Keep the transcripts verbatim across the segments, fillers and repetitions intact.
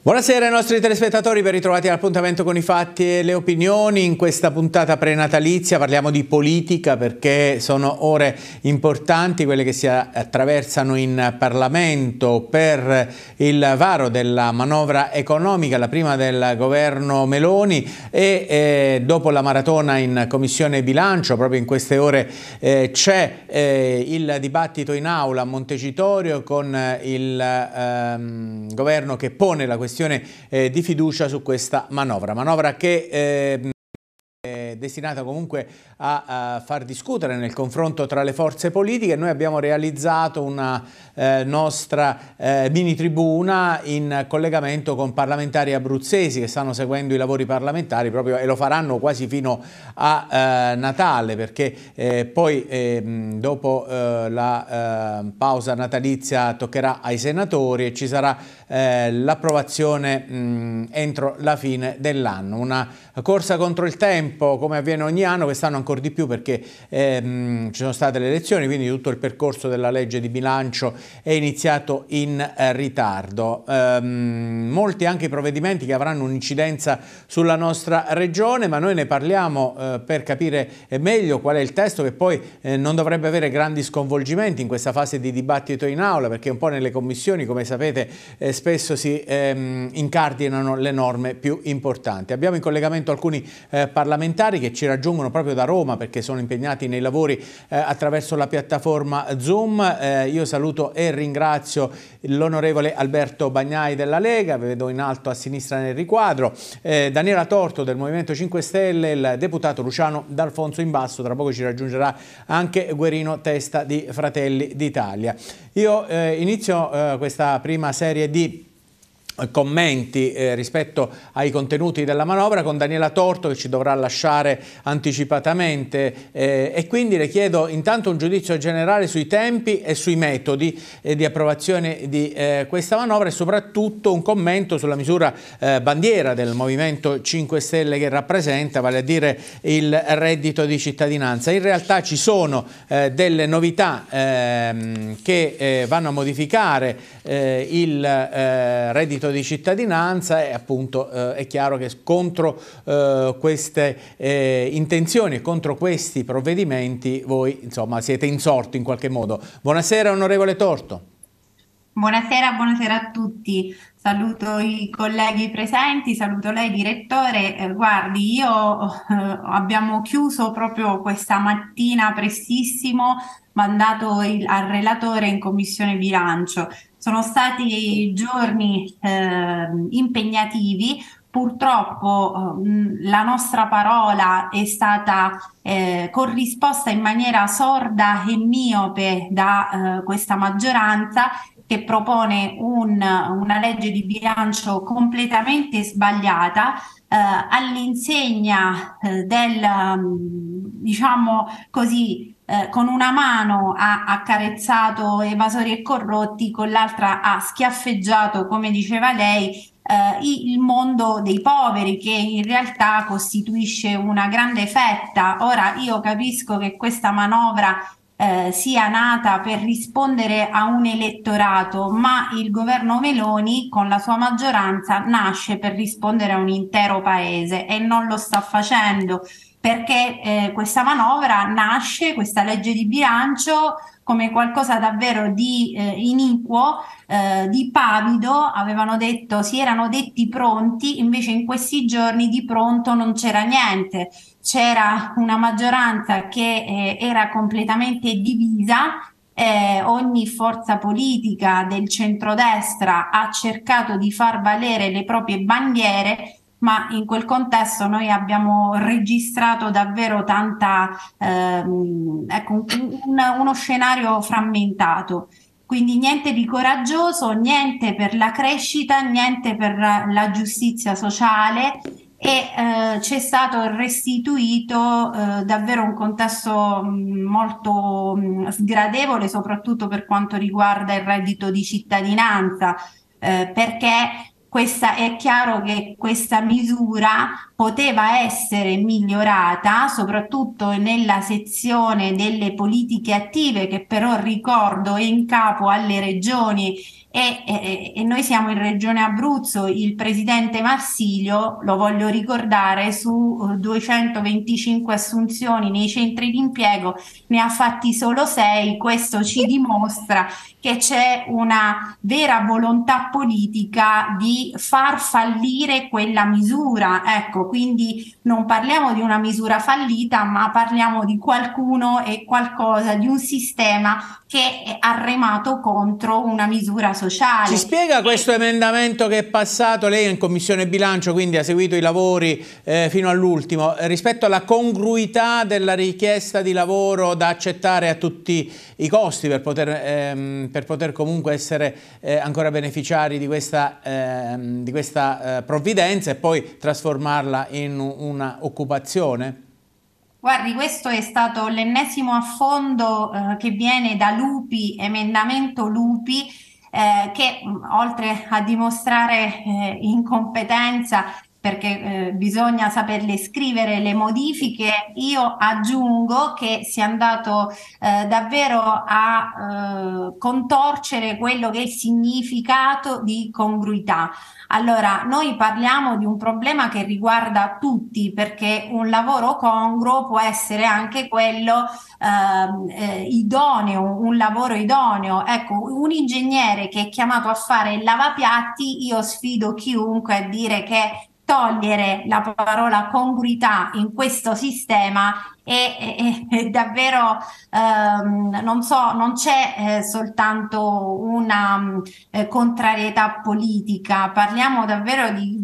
Buonasera ai nostri telespettatori, ben ritrovati all'appuntamento con i fatti e le opinioni. In questa puntata prenatalizia parliamo di politica perché sono ore importanti quelle che si attraversano in Parlamento per il varo della manovra economica, la prima del governo Meloni e eh, dopo la maratona in Commissione Bilancio, proprio in queste ore eh, c'è eh, il dibattito in aula a Montecitorio con il ehm, governo che pone la questione Eh, di fiducia su questa manovra, manovra che eh, è destinata comunque a, a far discutere nel confronto tra le forze politiche. Noi abbiamo realizzato una eh, nostra eh, mini tribuna in collegamento con parlamentari abruzzesi che stanno seguendo i lavori parlamentari proprio e lo faranno quasi fino a eh, Natale, perché eh, poi eh, dopo eh, la eh, pausa natalizia toccherà ai senatori e ci sarà eh, l'approvazione entro la fine dell'anno. Una corsa contro il tempo come avviene ogni anno, quest'anno ancora di più perché ehm, ci sono state le elezioni, quindi tutto il percorso della legge di bilancio è iniziato in eh, ritardo. Ehm, molti anche i provvedimenti che avranno un'incidenza sulla nostra regione, ma noi ne parliamo eh, per capire meglio qual è il testo che poi eh, non dovrebbe avere grandi sconvolgimenti in questa fase di dibattito in aula, perché un po' nelle commissioni, come sapete, eh, spesso si ehm, incardinano le norme più importanti. Abbiamo in collegamento alcuni eh, parlamentari che ci raggiungono proprio da Roma perché sono impegnati nei lavori eh, attraverso la piattaforma Zoom. Eh, io saluto e ringrazio l'onorevole Alberto Bagnai della Lega, vi vedo in alto a sinistra nel riquadro, eh, Daniela Torto del Movimento cinque Stelle, il deputato Luciano D'Alfonso in basso, tra poco ci raggiungerà anche Guerino Testa di Fratelli d'Italia. Io eh, inizio eh, questa prima serie di commenti eh, rispetto ai contenuti della manovra con Daniela Torto che ci dovrà lasciare anticipatamente eh, e quindi le chiedo intanto un giudizio generale sui tempi e sui metodi eh, di approvazione di eh, questa manovra e soprattutto un commento sulla misura eh, bandiera del Movimento cinque Stelle che rappresenta, vale a dire il reddito di cittadinanza. In realtà ci sono eh, delle novità ehm, che eh, vanno a modificare eh, il eh, reddito di cittadinanza e appunto eh, è chiaro che contro eh, queste eh, intenzioni e contro questi provvedimenti voi insomma siete insorti in qualche modo. Buonasera onorevole Torto. Buonasera, buonasera a tutti. Saluto i colleghi presenti, saluto lei direttore. Eh, guardi, io eh, abbiamo chiuso proprio questa mattina prestissimo, mandato il, al relatore in commissione bilancio. Sono stati giorni eh, impegnativi. Purtroppo eh, la nostra parola è stata eh, corrisposta in maniera sorda e miope da eh, questa maggioranza che propone un, una legge di bilancio completamente sbagliata eh, all'insegna eh, del, diciamo così, eh, con una mano ha accarezzato evasori e corrotti, con l'altra ha schiaffeggiato, come diceva lei, eh, il mondo dei poveri, che in realtà costituisce una grande fetta. Ora io capisco che questa manovra Eh, sia nata per rispondere a un elettorato, ma il governo Meloni con la sua maggioranza nasce per rispondere a un intero paese e non lo sta facendo perché eh, questa manovra nasce, questa legge di bilancio, come qualcosa davvero di eh, iniquo, eh, di pavido. Avevano detto, si erano detti pronti, invece in questi giorni di pronto non c'era niente. C'era una maggioranza che eh, era completamente divisa, eh, ogni forza politica del centrodestra ha cercato di far valere le proprie bandiere, ma in quel contesto noi abbiamo registrato davvero tanta, ehm, ecco, un, uno scenario frammentato. Quindi niente di coraggioso, niente per la crescita, niente per la giustizia sociale e eh, c'è stato restituito eh, davvero un contesto mh, molto mh, sgradevole, soprattutto per quanto riguarda il reddito di cittadinanza, eh, perché questa, è chiaro che questa misura poteva essere migliorata, soprattutto nella sezione delle politiche attive, che però ricordo è in capo alle regioni E, e, e noi siamo in Regione Abruzzo. Il presidente Marsilio, lo voglio ricordare, su eh, duecentoventicinque assunzioni nei centri di impiego ne ha fatti solo sei. Questo ci dimostra che c'è una vera volontà politica di far fallire quella misura. Ecco, quindi non parliamo di una misura fallita, ma parliamo di qualcuno e qualcosa, di un sistema che è arremato contro una misura sociale. Ci spiega questo emendamento che è passato, lei è in Commissione Bilancio, quindi ha seguito i lavori eh, fino all'ultimo, rispetto alla congruità della richiesta di lavoro da accettare a tutti i costi per poter, ehm, per poter comunque essere eh, ancora beneficiari di questa, ehm, di questa eh, provvidenza e poi trasformarla in una occupazione? Guardi, questo è stato l'ennesimo affondo eh, che viene da Lupi, emendamento Lupi, eh, che mh, oltre a dimostrare eh, incompetenza, perché eh, bisogna saperle scrivere le modifiche, io aggiungo che si è andato eh, davvero a eh, contorcere quello che è il significato di congruità. Allora, noi parliamo di un problema che riguarda tutti, perché un lavoro congruo può essere anche quello ehm, eh, idoneo, un lavoro idoneo. Ecco, un ingegnere che è chiamato a fare il lavapiatti, io sfido chiunque a dire che togliere la parola congruità in questo sistema è, è, è davvero ehm, non so, non c'è eh, soltanto una eh, contrarietà politica, parliamo davvero di,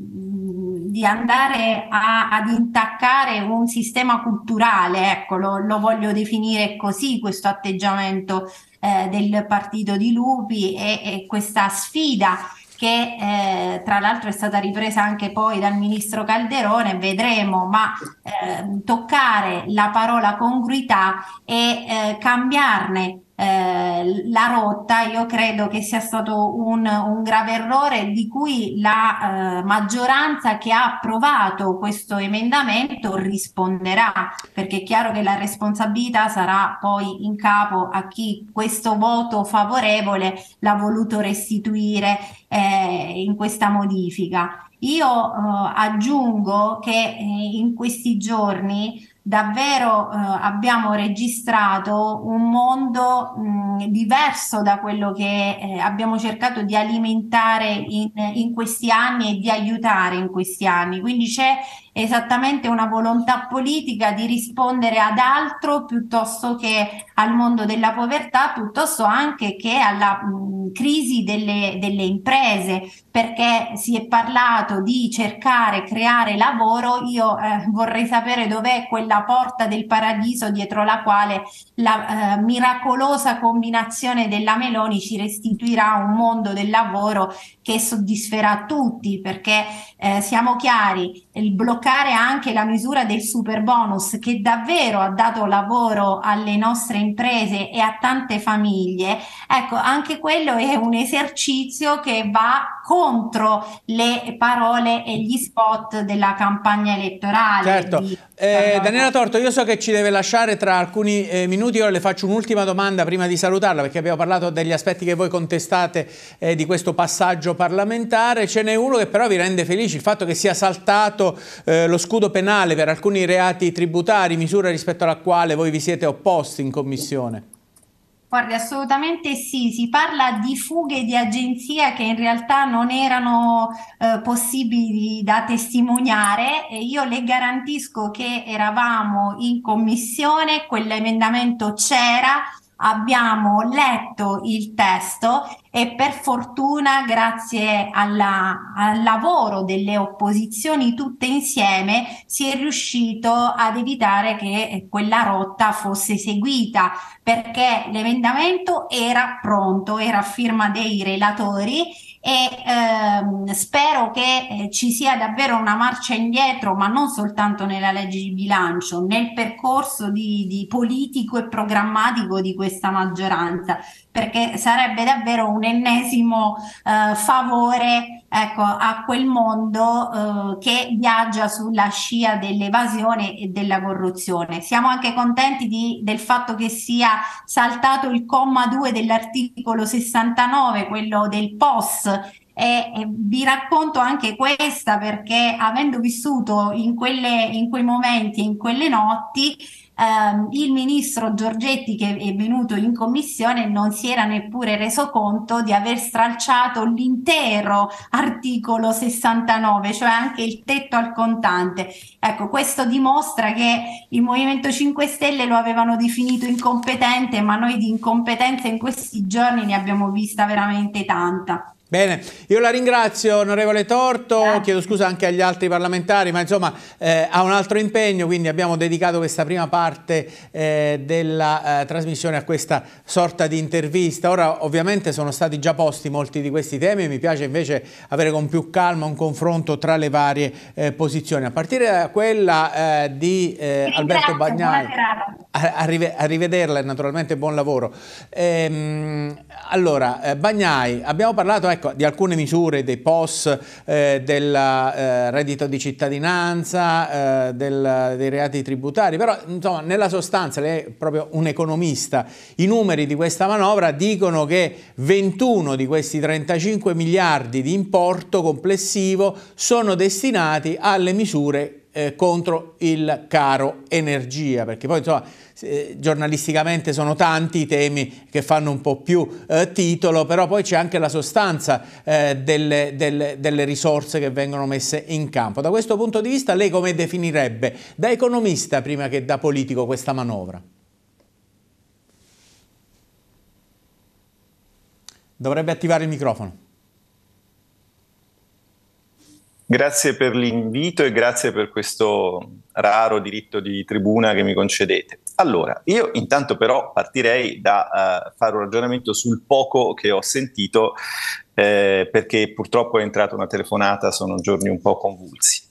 di andare a, ad intaccare un sistema culturale, ecco, lo, lo voglio definire così, questo atteggiamento eh, del partito di Lupi e, e questa sfida che eh, tra l'altro è stata ripresa anche poi dal ministro Calderone, vedremo, ma eh, toccare la parola congruità e eh, cambiarne eh, la rotta, io credo che sia stato un, un grave errore di cui la eh, maggioranza che ha approvato questo emendamento risponderà, perché è chiaro che la responsabilità sarà poi in capo a chi questo voto favorevole l'ha voluto restituire eh, in questa modifica. Io eh, aggiungo che eh, in questi giorni davvero eh, abbiamo registrato un mondo mh, diverso da quello che eh, abbiamo cercato di alimentare in, in questi anni e di aiutare in questi anni. Quindi c'è esattamente una volontà politica di rispondere ad altro piuttosto che al mondo della povertà, piuttosto anche che alla mh, crisi delle, delle imprese, perché si è parlato di cercare, creare lavoro. Io eh, vorrei sapere dov'è quella porta del paradiso dietro la quale la eh, miracolosa combinazione della Meloni ci restituirà un mondo del lavoro che soddisferà tutti, perché eh, siamo chiari, il bloccare anche la misura del super bonus che davvero ha dato lavoro alle nostre imprese e a tante famiglie, ecco, anche quello è un esercizio che va contro le parole e gli spot della campagna elettorale. Certo. Di... Eh, Daniela Torto, io so che ci deve lasciare tra alcuni eh, minuti, io le faccio un'ultima domanda prima di salutarla, perché abbiamo parlato degli aspetti che voi contestate eh, di questo passaggio parlamentare. Ce n'è uno che però vi rende felici, il fatto che sia saltato eh, lo scudo penale per alcuni reati tributari, misura rispetto alla quale voi vi siete opposti in Commissione. Guardi, assolutamente sì, si parla di fughe di agenzia che in realtà non erano eh, possibili da testimoniare e io le garantisco che eravamo in commissione, quell'emendamento c'era, abbiamo letto il testo e per fortuna, grazie alla, al lavoro delle opposizioni tutte insieme, si è riuscito ad evitare che quella rotta fosse seguita, perché l'emendamento era pronto, era a firma dei relatori e ehm, spero che eh, ci sia davvero una marcia indietro, ma non soltanto nella legge di bilancio, nel percorso di, di politico e programmatico di questa maggioranza, perché sarebbe davvero un ennesimo eh, favore, ecco, a quel mondo eh, che viaggia sulla scia dell'evasione e della corruzione. Siamo anche contenti di- del fatto che sia saltato il comma due dell'articolo sessantanove, quello del P O S. E, e vi racconto anche questa perché avendo vissuto in quelle, in quei momenti, in quelle notti, ehm, il ministro Giorgetti, che è venuto in commissione, non si era neppure reso conto di aver stralciato l'intero articolo sessantanove, cioè anche il tetto al contante. Ecco, questo dimostra che il Movimento cinque Stelle lo avevano definito incompetente, ma noi di incompetenza in questi giorni ne abbiamo vista veramente tanta. Bene, io la ringrazio onorevole Torto, Grazie. chiedo scusa anche agli altri parlamentari, ma insomma eh, ha un altro impegno, quindi abbiamo dedicato questa prima parte eh, della eh, trasmissione a questa sorta di intervista. Ora ovviamente sono stati già posti molti di questi temi e mi piace invece avere con più calma un confronto tra le varie eh, posizioni, a partire da quella eh, di eh, Alberto Bagnai. Arrive, arrivederla e naturalmente buon lavoro. Ehm, allora, eh, Bagnai, abbiamo parlato ecco, di alcune misure, dei P O S, eh, del eh, reddito di cittadinanza, eh, del, dei reati tributari, però insomma nella sostanza lei è proprio un economista. I numeri di questa manovra dicono che ventuno di questi trentacinque miliardi di importo complessivo sono destinati alle misure Eh, contro il caro energia, perché poi insomma eh, giornalisticamente sono tanti i temi che fanno un po' più eh, titolo, però poi c'è anche la sostanza eh, delle, delle, delle risorse che vengono messe in campo. Da questo punto di vista lei come definirebbe, da economista prima che da politico, questa manovra? Dovrebbe attivare il microfono. Grazie per l'invito e grazie per questo raro diritto di tribuna che mi concedete. Allora, io intanto però partirei da uh, fare un ragionamento sul poco che ho sentito, eh, perché purtroppo è entrata una telefonata, sono giorni un po' convulsi.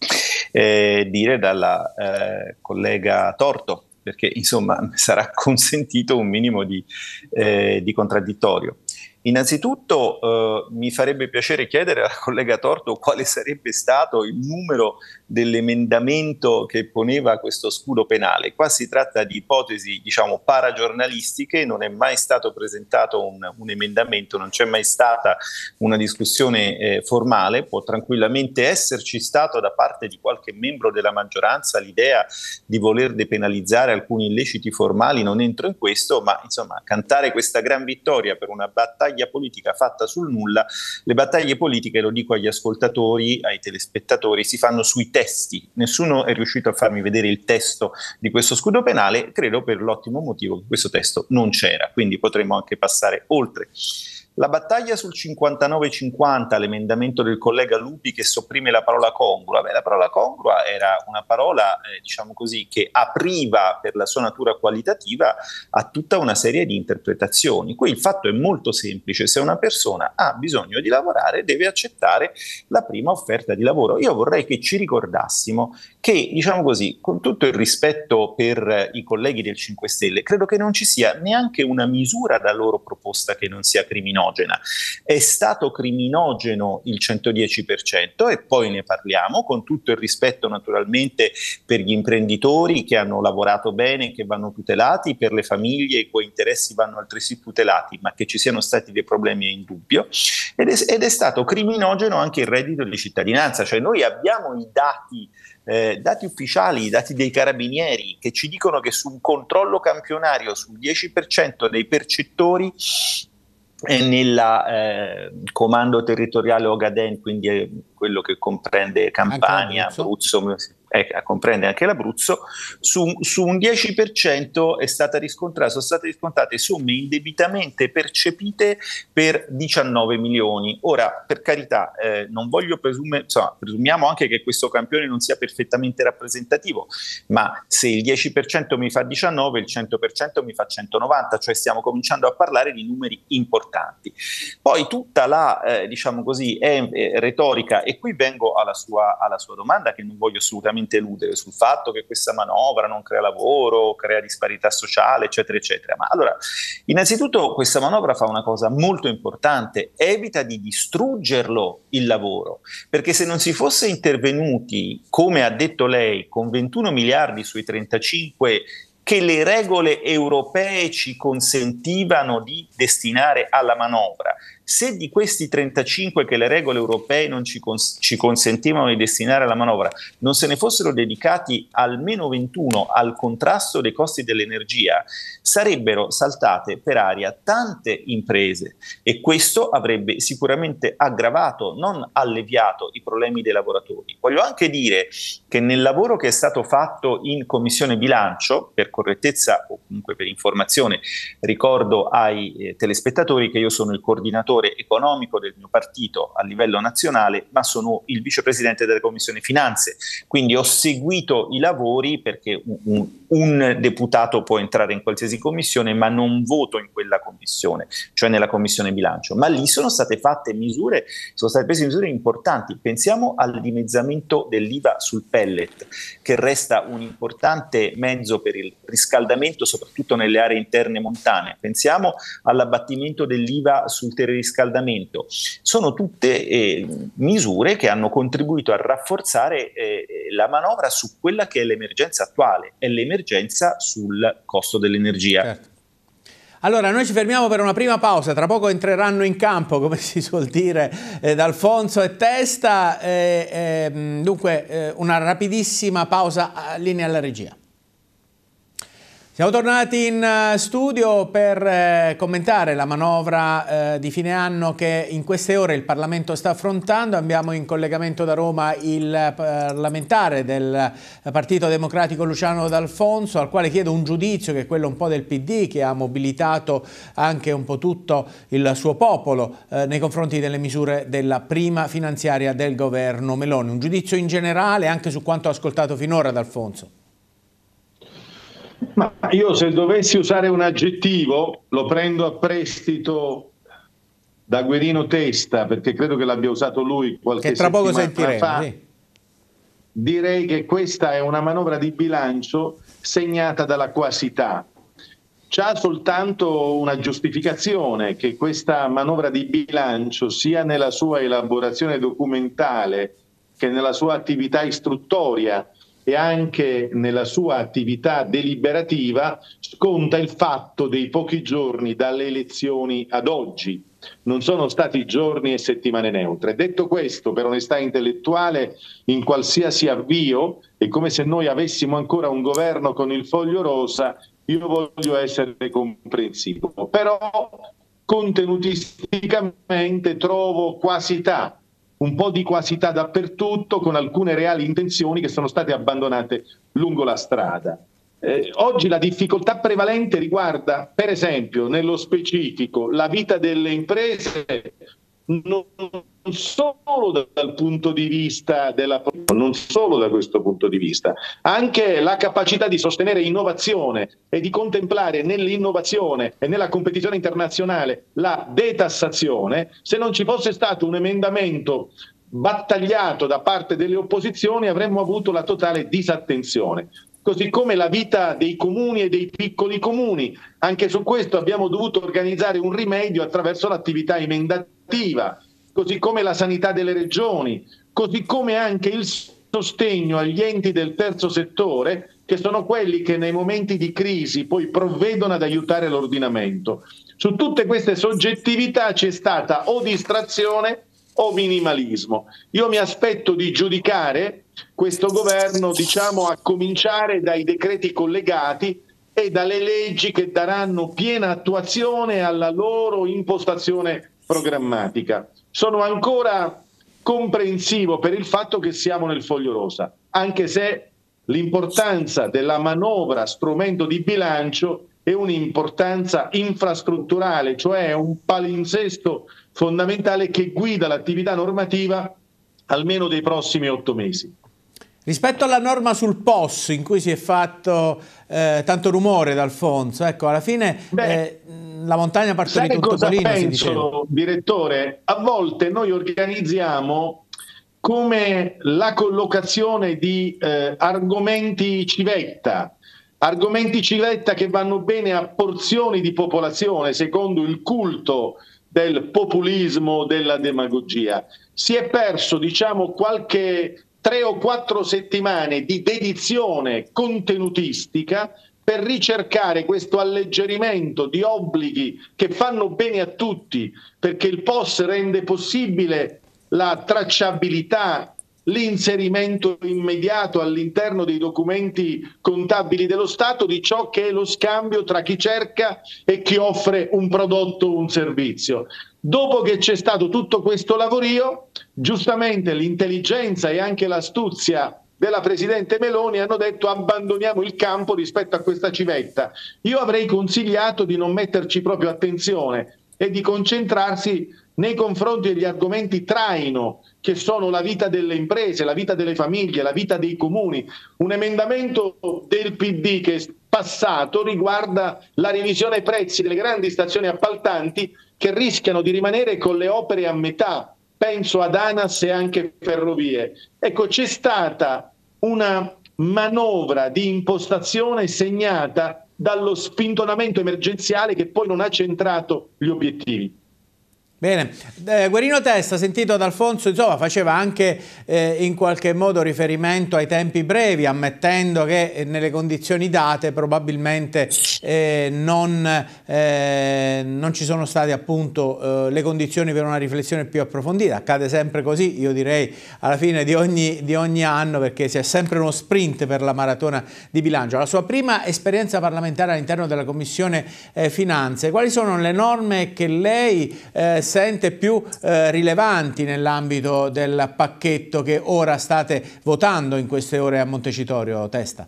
Eh, dire dalla eh, collega Torto, perché insomma sarà consentito un minimo di, eh, di contraddittorio. Innanzitutto eh, mi farebbe piacere chiedere alla collega Torto quale sarebbe stato il numero dell'emendamento che poneva questo scudo penale. Qua si tratta di ipotesi, diciamo, paragiornalistiche, non è mai stato presentato un, un emendamento, non c'è mai stata una discussione eh, formale, può tranquillamente esserci stato da parte di qualche membro della maggioranza l'idea di voler depenalizzare alcuni illeciti formali, non entro in questo, ma insomma cantare questa gran vittoria per una battaglia politica fatta sul nulla, le battaglie politiche, lo dico agli ascoltatori, ai telespettatori, si fanno sui testi. Nessuno è riuscito a farmi vedere il testo di questo scudo penale, credo per l'ottimo motivo che questo testo non c'era, quindi potremmo anche passare oltre. La battaglia sul cinquantanove cinquanta, l'emendamento del collega Lupi che sopprime la parola congrua, beh, la parola congrua era una parola, eh, diciamo così, che apriva per la sua natura qualitativa a tutta una serie di interpretazioni. Qui il fatto è molto semplice: se una persona ha bisogno di lavorare deve accettare la prima offerta di lavoro. Io vorrei che ci ricordassimo che, diciamo così, con tutto il rispetto per i colleghi del cinque Stelle, credo che non ci sia neanche una misura da loro proposta che non sia criminogena. È stato criminogeno il centodieci per cento e poi ne parliamo, con tutto il rispetto naturalmente per gli imprenditori che hanno lavorato bene, che vanno tutelati, per le famiglie i cui interessi vanno altresì tutelati, ma che ci siano stati dei problemi è indubbio, ed è, ed è stato criminogeno anche il reddito di cittadinanza, cioè noi abbiamo i dati Eh, dati ufficiali, i dati dei carabinieri che ci dicono che su un controllo campionario sul dieci per cento dei percettori eh, nel eh, comando territoriale Ogaden, quindi è quello che comprende Campania, Abruzzo, Abruzzo eh, comprende anche l'Abruzzo, su, su un dieci per cento è stata riscontrata, sono state riscontrate somme indebitamente percepite per diciannove milioni. Ora, per carità, eh, non voglio presumere, insomma, presumiamo anche che questo campione non sia perfettamente rappresentativo, ma se il dieci per cento mi fa diciannove, il cento per cento mi fa centonovanta, cioè stiamo cominciando a parlare di numeri importanti. Poi tutta la, eh, diciamo così, è, è retorica, e qui vengo alla sua, alla sua domanda, che non voglio assolutamente continuamente eludere sul fatto che questa manovra non crea lavoro, crea disparità sociale, eccetera, eccetera. Ma allora, innanzitutto questa manovra fa una cosa molto importante, evita di distruggerlo il lavoro, perché se non si fosse intervenuti, come ha detto lei, con ventuno miliardi sui trentacinque che le regole europee ci consentivano di destinare alla manovra, se di questi trentacinque che le regole europee non ci, cons- ci consentivano di destinare alla manovra non se ne fossero dedicati almeno ventuno al contrasto dei costi dell'energia, sarebbero saltate per aria tante imprese e questo avrebbe sicuramente aggravato, non alleviato, i problemi dei lavoratori. Voglio anche dire che nel lavoro che è stato fatto in Commissione Bilancio, per correttezza o comunque per informazione, ricordo ai eh, telespettatori che io sono il coordinatore economico del mio partito a livello nazionale, ma sono il vicepresidente della Commissione Finanze, quindi ho seguito i lavori perché un, un, un deputato può entrare in qualsiasi commissione ma non voto in quella commissione, cioè nella Commissione Bilancio, ma lì sono state fatte misure, sono state prese misure importanti. Pensiamo al dimezzamento dell'I V A sul pellet, che resta un importante mezzo per il riscaldamento soprattutto nelle aree interne montane, pensiamo all'abbattimento dell'I V A sul teleriscaldamento. Sono tutte eh, misure che hanno contribuito a rafforzare eh, la manovra su quella che è l'emergenza attuale, è l'emergenza sul costo dell'energia. Certo. Allora, noi ci fermiamo per una prima pausa, tra poco entreranno in campo, come si suol dire, eh, D'Alfonso e Testa, eh, eh, dunque eh, una rapidissima pausa, linea alla regia. Siamo tornati in studio per eh, commentare la manovra eh, di fine anno che in queste ore il Parlamento sta affrontando. Abbiamo in collegamento da Roma il parlamentare del Partito Democratico Luciano D'Alfonso, al quale chiedo un giudizio, che è quello un po' del P D, che ha mobilitato anche un po' tutto il suo popolo eh, nei confronti delle misure della prima finanziaria del governo Meloni. Un giudizio in generale anche su quanto ha ascoltato finora, D'Alfonso. Ma io, se dovessi usare un aggettivo, lo prendo a prestito da Guerino Testa, perché credo che l'abbia usato lui qualche che tra poco settimana fa. Sì. Direi che questa è una manovra di bilancio segnata dalla quasità. C'ha soltanto una giustificazione, che questa manovra di bilancio, sia nella sua elaborazione documentale che nella sua attività istruttoria e anche nella sua attività deliberativa, sconta il fatto dei pochi giorni dalle elezioni ad oggi. Non sono stati giorni e settimane neutre. Detto questo, per onestà intellettuale, in qualsiasi avvio, è come se noi avessimo ancora un governo con il foglio rosa, io voglio essere comprensivo. Però contenutisticamente trovo quasità, un po' di quasità dappertutto, con alcune reali intenzioni che sono state abbandonate lungo la strada. Eh, oggi la difficoltà prevalente riguarda, per esempio, nello specifico, la vita delle imprese, non solo dal punto di vista della non solo da questo punto di vista, anche la capacità di sostenere innovazione e di contemplare nell'innovazione e nella competizione internazionale la detassazione. Se non ci fosse stato un emendamento battagliato da parte delle opposizioni, avremmo avuto la totale disattenzione. Così come la vita dei comuni e dei piccoli comuni, anche su questo abbiamo dovuto organizzare un rimedio attraverso l'attività emendativa, così come la sanità delle regioni, così come anche il sostegno agli enti del terzo settore, che sono quelli che nei momenti di crisi poi provvedono ad aiutare l'ordinamento. Su tutte queste soggettività c'è stata o distrazione o minimalismo. Io mi aspetto di giudicare questo governo, diciamo, a cominciare dai decreti collegati e dalle leggi che daranno piena attuazione alla loro impostazione programmatica. Sono ancora comprensivo per il fatto che siamo nel foglio rosa, anche se l'importanza della manovra strumento di bilancio è un'importanza infrastrutturale, cioè un palinsesto fondamentale che guida l'attività normativa almeno dei prossimi otto mesi. Rispetto alla norma sul P O S, in cui si è fatto eh, tanto rumore, D'Alfonso, ecco, alla fine Beh, eh, la montagna ha partorito un topolino, si diceva. Direttore, a volte noi organizziamo come la collocazione di eh, argomenti civetta, argomenti civetta che vanno bene a porzioni di popolazione secondo il culto del populismo, della demagogia. Si è perso, diciamo, qualche tre o quattro settimane di dedizione contenutistica per ricercare questo alleggerimento di obblighi che fanno bene a tutti, perché il P O S rende possibile la tracciabilità, l'inserimento immediato all'interno dei documenti contabili dello Stato di ciò che è lo scambio tra chi cerca e chi offre un prodotto o un servizio. Dopo che c'è stato tutto questo lavorio, giustamente l'intelligenza e anche l'astuzia della Presidente Meloni hanno detto: abbandoniamo il campo rispetto a questa civetta. Io avrei consigliato di non metterci proprio attenzione e di concentrarsi nei confronti degli argomenti traino, che sono la vita delle imprese, la vita delle famiglie, la vita dei comuni. Un emendamento del P D che è passato riguarda la revisione prezzi delle grandi stazioni appaltanti che rischiano di rimanere con le opere a metà. Penso ad ANAS e anche Ferrovie. Ecco, c'è stata una manovra di impostazione segnata dallo spintonamento emergenziale che poi non ha centrato gli obiettivi. Bene, eh, Guerino Testa, sentito da Alfonso, insomma, faceva anche eh, in qualche modo riferimento ai tempi brevi, ammettendo che eh, nelle condizioni date probabilmente eh, non, eh, non ci sono state appunto eh, le condizioni per una riflessione più approfondita. Accade sempre così, io direi, alla fine di ogni, di ogni anno, perché si è sempre uno sprint per la maratona di bilancio. La sua prima esperienza parlamentare all'interno della Commissione eh, Finanze, quali sono le norme che lei eh, sente più eh, rilevanti nell'ambito del pacchetto che ora state votando in queste ore a Montecitorio, Testa?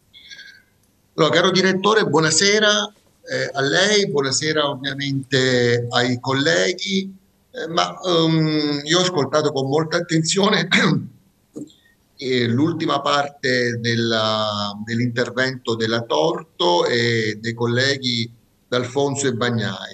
Allora, caro direttore, buonasera eh, a lei, buonasera ovviamente ai colleghi, eh, ma um, io ho ascoltato con molta attenzione eh, l'ultima parte dell'intervento della Torto e dei colleghi D'Alfonso e Bagnai.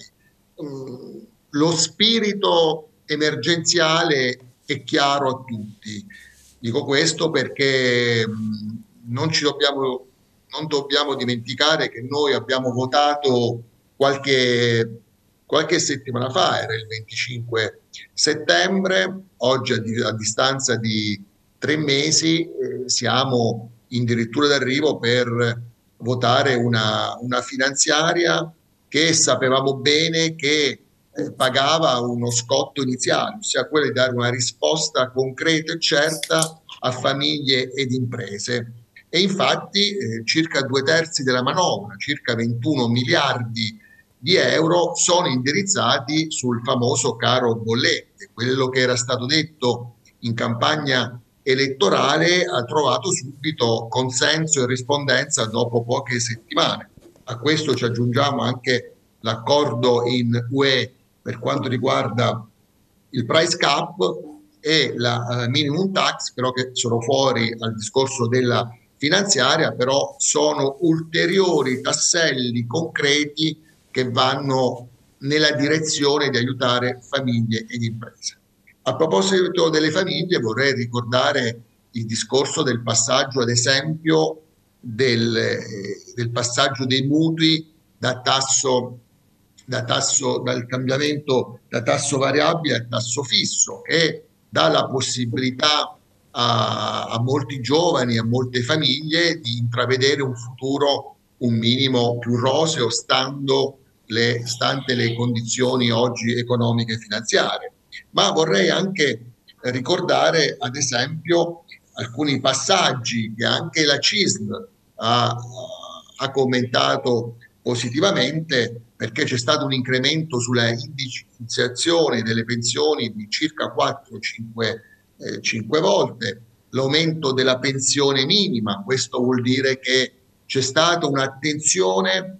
Um, Lo spirito emergenziale è chiaro a tutti. Dico questo perché mh, non ci dobbiamo, non dobbiamo dimenticare che noi abbiamo votato qualche, qualche settimana fa, era il venticinque settembre, oggi a, di, a distanza di tre mesi eh, siamo addirittura d'arrivo per votare una, una finanziaria che sapevamo bene che pagava uno scotto iniziale, ossia quello di dare una risposta concreta e certa a famiglie ed imprese. E infatti eh, circa due terzi della manovra, circa ventuno miliardi di euro, sono indirizzati sul famoso caro bollette. Quello che era stato detto in campagna elettorale ha trovato subito consenso e rispondenza dopo poche settimane. A questo ci aggiungiamo anche l'accordo in U E per quanto riguarda il price cap e la uh, minimum tax, però che sono fuori al discorso della finanziaria, però sono ulteriori tasselli concreti che vanno nella direzione di aiutare famiglie ed imprese. A proposito delle famiglie, vorrei ricordare il discorso del passaggio, ad esempio, del, eh, del passaggio dei mutui da tasso Da tasso, dal cambiamento da tasso variabile a tasso fisso, che dà la possibilità a, a molti giovani, a molte famiglie di intravedere un futuro un minimo più roseo, stando le, stante le condizioni oggi economiche e finanziarie. Ma vorrei anche ricordare, ad esempio, alcuni passaggi che anche la C I S L ha, ha commentato positivamente, perché c'è stato un incremento sulla indicizzazione delle pensioni di circa quattro cinque volte, l'aumento della pensione minima. Questo vuol dire che c'è stata un'attenzione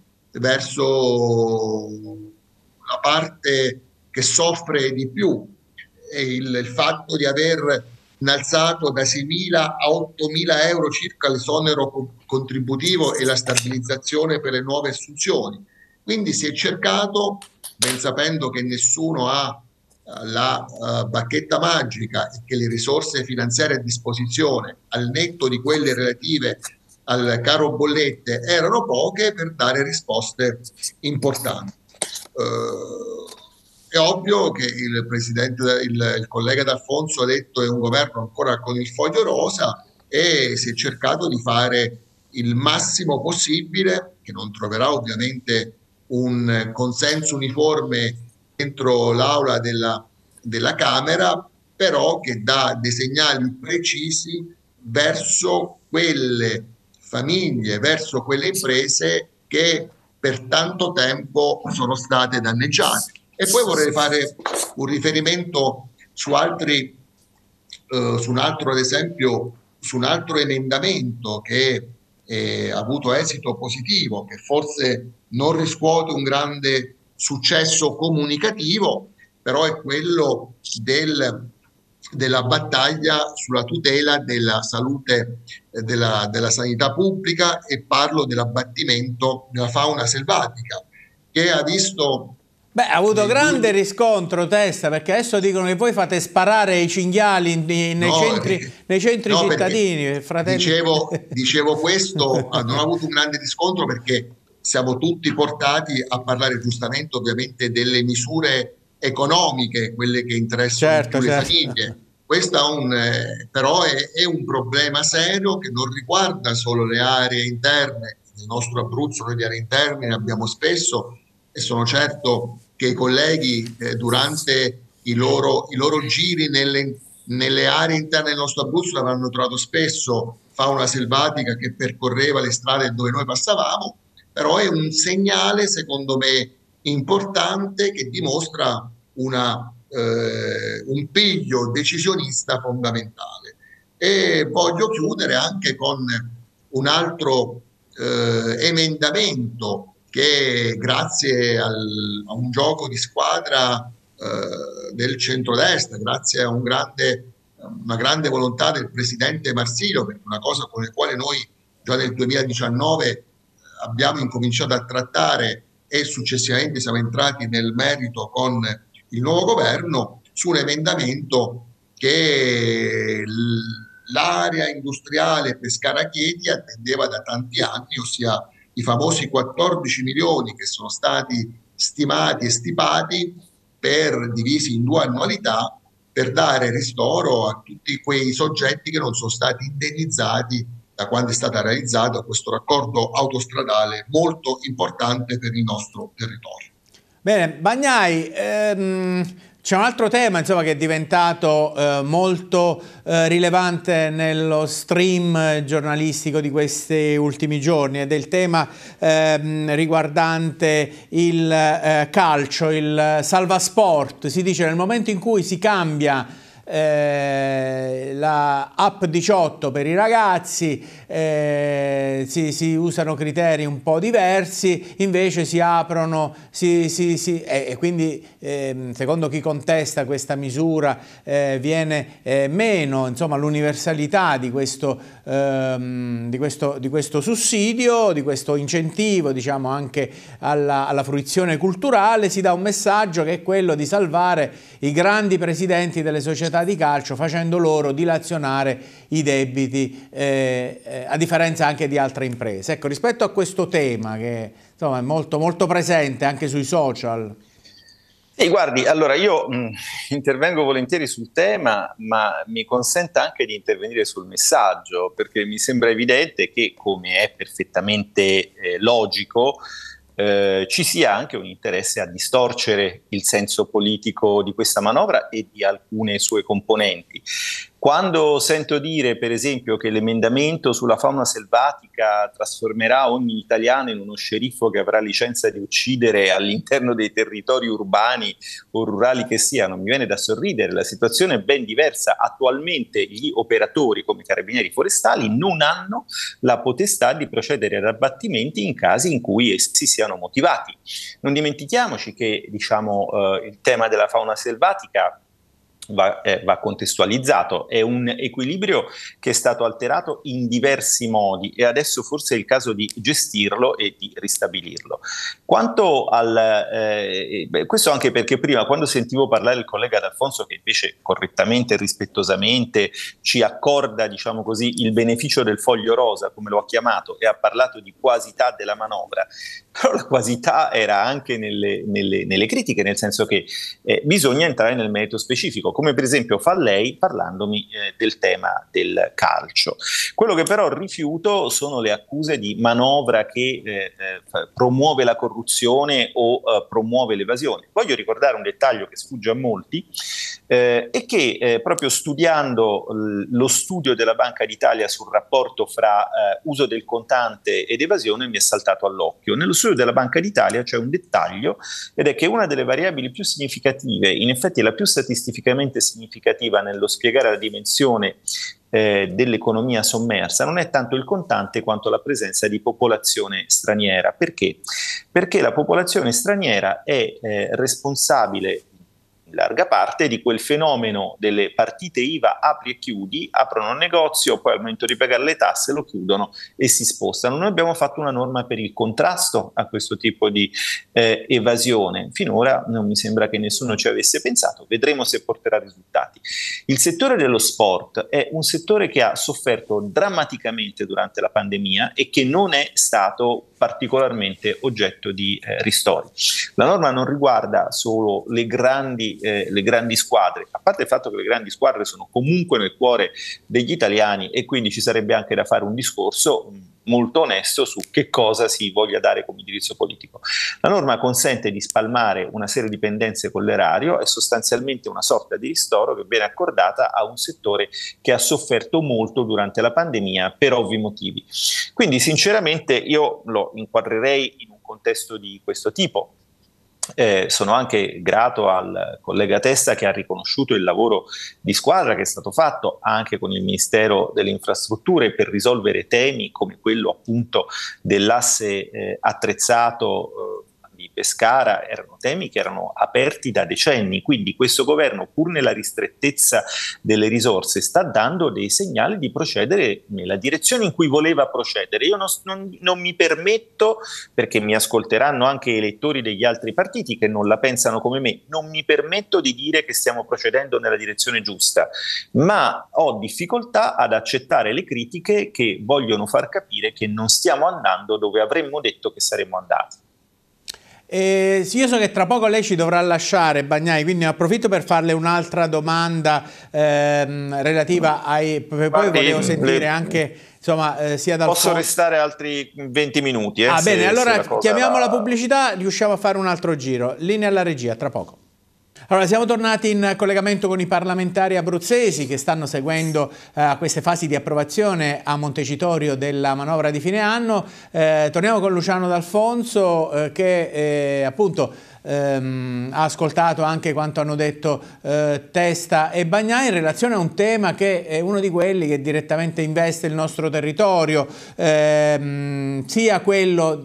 verso la parte che soffre di più, e il, il fatto di aver innalzato da seimila a ottomila euro circa l'esonero contributivo e la stabilizzazione per le nuove assunzioni. Quindi si è cercato, ben sapendo che nessuno ha la uh, bacchetta magica e che le risorse finanziarie a disposizione, al netto di quelle relative al caro bollette, erano poche per dare risposte importanti. Uh, è ovvio che il presidente, il, il collega D'Alfonso ha detto è un governo ancora con il foglio rosa, e si è cercato di fare il massimo possibile, che non troverà ovviamente un consenso uniforme dentro l'aula della, della Camera, però che dà dei segnali precisi verso quelle famiglie, verso quelle imprese che per tanto tempo sono state danneggiate. E poi vorrei fare un riferimento su altri, eh, su un altro, ad esempio, su un altro emendamento che eh, ha avuto esito positivo, che forse non riscuote un grande successo comunicativo, però è quello del, della battaglia sulla tutela della salute, eh, della, della sanità pubblica, e parlo dell'abbattimento della fauna selvatica, che ha visto... Beh, ha avuto grande riscontro, Testa, perché adesso dicono che voi fate sparare i cinghiali nei, nei no, centri, perché, nei centri no, cittadini. Fratelli. Dicevo, dicevo questo, non ha avuto un grande riscontro perché siamo tutti portati a parlare giustamente ovviamente delle misure economiche, quelle che interessano certo, più certo. le famiglie. Questo è un, eh, però è, è un problema serio che non riguarda solo le aree interne. Nel nostro Abruzzo noi di aree interne ne abbiamo spesso, e sono certo che i colleghi eh, durante i loro, i loro giri nelle, nelle aree interne del nostro Abruzzo avranno trovato spesso fauna selvatica che percorreva le strade dove noi passavamo, però è un segnale secondo me importante che dimostra una, eh, un piglio decisionista fondamentale. E voglio chiudere anche con un altro eh, emendamento che grazie al, a un gioco di squadra eh, del centrodestra, grazie a un grande, una grande volontà del presidente Marsilio, perché una cosa con la quale noi già nel duemiladiciannove abbiamo incominciato a trattare e successivamente siamo entrati nel merito con il nuovo governo, su un emendamento che l'area industriale Pescara Chieti attendeva da tanti anni, ossia i famosi quattordici milioni che sono stati stimati e stipati per divisi in due annualità per dare ristoro a tutti quei soggetti che non sono stati indennizzati da quando è stato realizzato questo raccordo autostradale molto importante per il nostro territorio. Bene, Bagnai, ehm, c'è un altro tema insomma, che è diventato eh, molto eh, rilevante nello stream giornalistico di questi ultimi giorni, ed è il tema ehm, riguardante il eh, calcio, il salvasport. Si dice nel momento in cui si cambia Eh, la app diciotto per i ragazzi, eh, si, si usano criteri un po' diversi, invece si aprono, si, si, si, eh, e quindi eh, secondo chi contesta questa misura eh, viene eh, meno insomma l'universalità di questo, ehm, di, questo, di questo sussidio, di questo incentivo diciamo anche alla, alla fruizione culturale. Si dà un messaggio che è quello di salvare i grandi presidenti delle società di calcio, facendo loro dilazionare i debiti, eh, eh, a differenza anche di altre imprese. Ecco, rispetto a questo tema che insomma è molto, molto presente anche sui social. E guardi, allora io mh, intervengo volentieri sul tema, ma mi consenta anche di intervenire sul messaggio, perché mi sembra evidente che, come è perfettamente eh, logico, Eh, ci sia anche un interesse a distorcere il senso politico di questa manovra e di alcune sue componenti. Quando sento dire, per esempio, che l'emendamento sulla fauna selvatica trasformerà ogni italiano in uno sceriffo che avrà licenza di uccidere all'interno dei territori urbani o rurali che siano, mi viene da sorridere. La situazione è ben diversa. Attualmente gli operatori come carabinieri forestali non hanno la potestà di procedere ad abbattimenti in casi in cui essi siano motivati. Non dimentichiamoci che diciamo, eh, il tema della fauna selvatica Va, eh, va contestualizzato, è un equilibrio che è stato alterato in diversi modi e adesso forse è il caso di gestirlo e di ristabilirlo. Quanto al eh, beh, questo anche perché prima, quando sentivo parlare il collega D'Alfonso, che invece correttamente e rispettosamente ci accorda, diciamo così, il beneficio del foglio rosa, come lo ha chiamato, e ha parlato di quasità della manovra, però la quasità era anche nelle, nelle, nelle critiche, nel senso che eh, bisogna entrare nel merito specifico, come per esempio fa lei parlandomi eh, del tema del calcio. Quello che però rifiuto sono le accuse di manovra che eh, eh, promuove la corruzione o eh, promuove l'evasione. Voglio ricordare un dettaglio che sfugge a molti eh, e che eh, proprio studiando l- lo studio della Banca d'Italia sul rapporto fra eh, uso del contante ed evasione mi è saltato all'occhio. Nello studio della Banca d'Italia c'è un dettaglio, ed è che una delle variabili più significative, in effetti la più statistificamente significativa nello spiegare la dimensione eh, dell'economia sommersa, non è tanto il contante quanto la presenza di popolazione straniera. Perché? Perché la popolazione straniera è eh, responsabile in larga parte di quel fenomeno delle partite I V A apri e chiudi, aprono un negozio, poi al momento di pagare le tasse lo chiudono e si spostano. Noi abbiamo fatto una norma per il contrasto a questo tipo di eh, evasione. Finora non mi sembra che nessuno ci avesse pensato, vedremo se porterà risultati. Il settore dello sport è un settore che ha sofferto drammaticamente durante la pandemia e che non è stato particolarmente oggetto di eh, ristori. La norma non riguarda solo le grandi, eh, le grandi squadre, a parte il fatto che le grandi squadre sono comunque nel cuore degli italiani e quindi ci sarebbe anche da fare un discorso mh, molto onesto su che cosa si voglia dare come indirizzo politico. La norma consente di spalmare una serie di pendenze con l'erario, è sostanzialmente una sorta di ristoro che viene accordata a un settore che ha sofferto molto durante la pandemia per ovvi motivi. Quindi sinceramente io lo inquadrerei in un contesto di questo tipo. Eh, sono anche grato al collega Testa che ha riconosciuto il lavoro di squadra che è stato fatto anche con il Ministero delle Infrastrutture per risolvere temi come quello appunto dell'asse eh, attrezzato eh, di Pescara. Erano temi che erano aperti da decenni, quindi questo governo, pur nella ristrettezza delle risorse, sta dando dei segnali di procedere nella direzione in cui voleva procedere. Io non, non, non mi permetto, perché mi ascolteranno anche i elettori degli altri partiti che non la pensano come me, non mi permetto di dire che stiamo procedendo nella direzione giusta, ma ho difficoltà ad accettare le critiche che vogliono far capire che non stiamo andando dove avremmo detto che saremmo andati. Eh, io so che tra poco lei ci dovrà lasciare, Bagnai, quindi approfitto per farle un'altra domanda ehm, relativa ai... Poi Guardi, volevo sentire le... anche, insomma, eh, sia dal... Posso restare altri venti minuti. Eh, ah, se, bene, allora la chiamiamo va... la pubblicità, riusciamo a fare un altro giro. Linea alla regia, tra poco. Allora, siamo tornati in collegamento con i parlamentari abruzzesi che stanno seguendo eh, queste fasi di approvazione a Montecitorio della manovra di fine anno. Eh, torniamo con Luciano D'Alfonso eh, che eh, appunto ehm, ha ascoltato anche quanto hanno detto eh, Testa e Bagnai in relazione a un tema che è uno di quelli che direttamente investe il nostro territorio, ehm, sia quello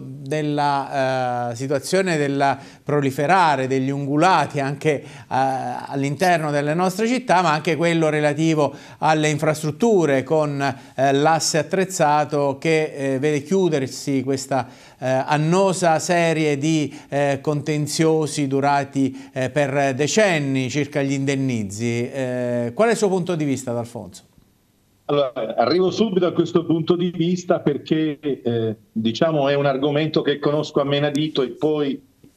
della uh, situazione del proliferare degli ungulati anche uh, all'interno delle nostre città, ma anche quello relativo alle infrastrutture con uh, l'asse attrezzato che uh, vede chiudersi questa uh, annosa serie di uh, contenziosi durati uh, per decenni circa gli indennizi. Uh, qual è il suo punto di vista, D'Alfonso? Allora, arrivo subito a questo punto di vista perché eh, diciamo è un argomento che conosco a menadito e poi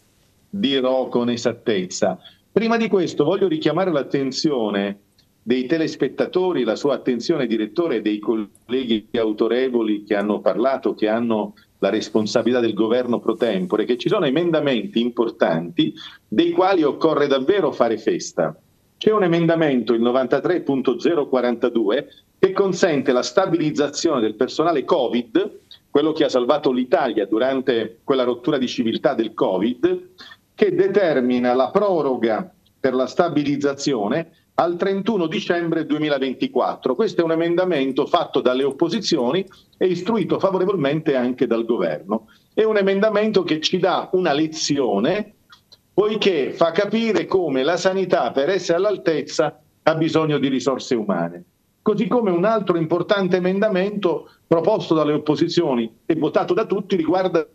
dirò con esattezza. Prima di questo voglio richiamare l'attenzione dei telespettatori, la sua attenzione, direttore, e dei colleghi autorevoli che hanno parlato, che hanno la responsabilità del governo pro tempore, che ci sono emendamenti importanti dei quali occorre davvero fare festa. C'è un emendamento, il novantatré punto zero quarantadue, che consente la stabilizzazione del personale Covid, quello che ha salvato l'Italia durante quella rottura di civiltà del Covid, che determina la proroga per la stabilizzazione al trentuno dicembre duemilaventiquattro. Questo è un emendamento fatto dalle opposizioni e istruito favorevolmente anche dal governo. È un emendamento che ci dà una lezione, poiché fa capire come la sanità, per essere all'altezza, ha bisogno di risorse umane. Così come un altro importante emendamento proposto dalle opposizioni e votato da tutti riguarda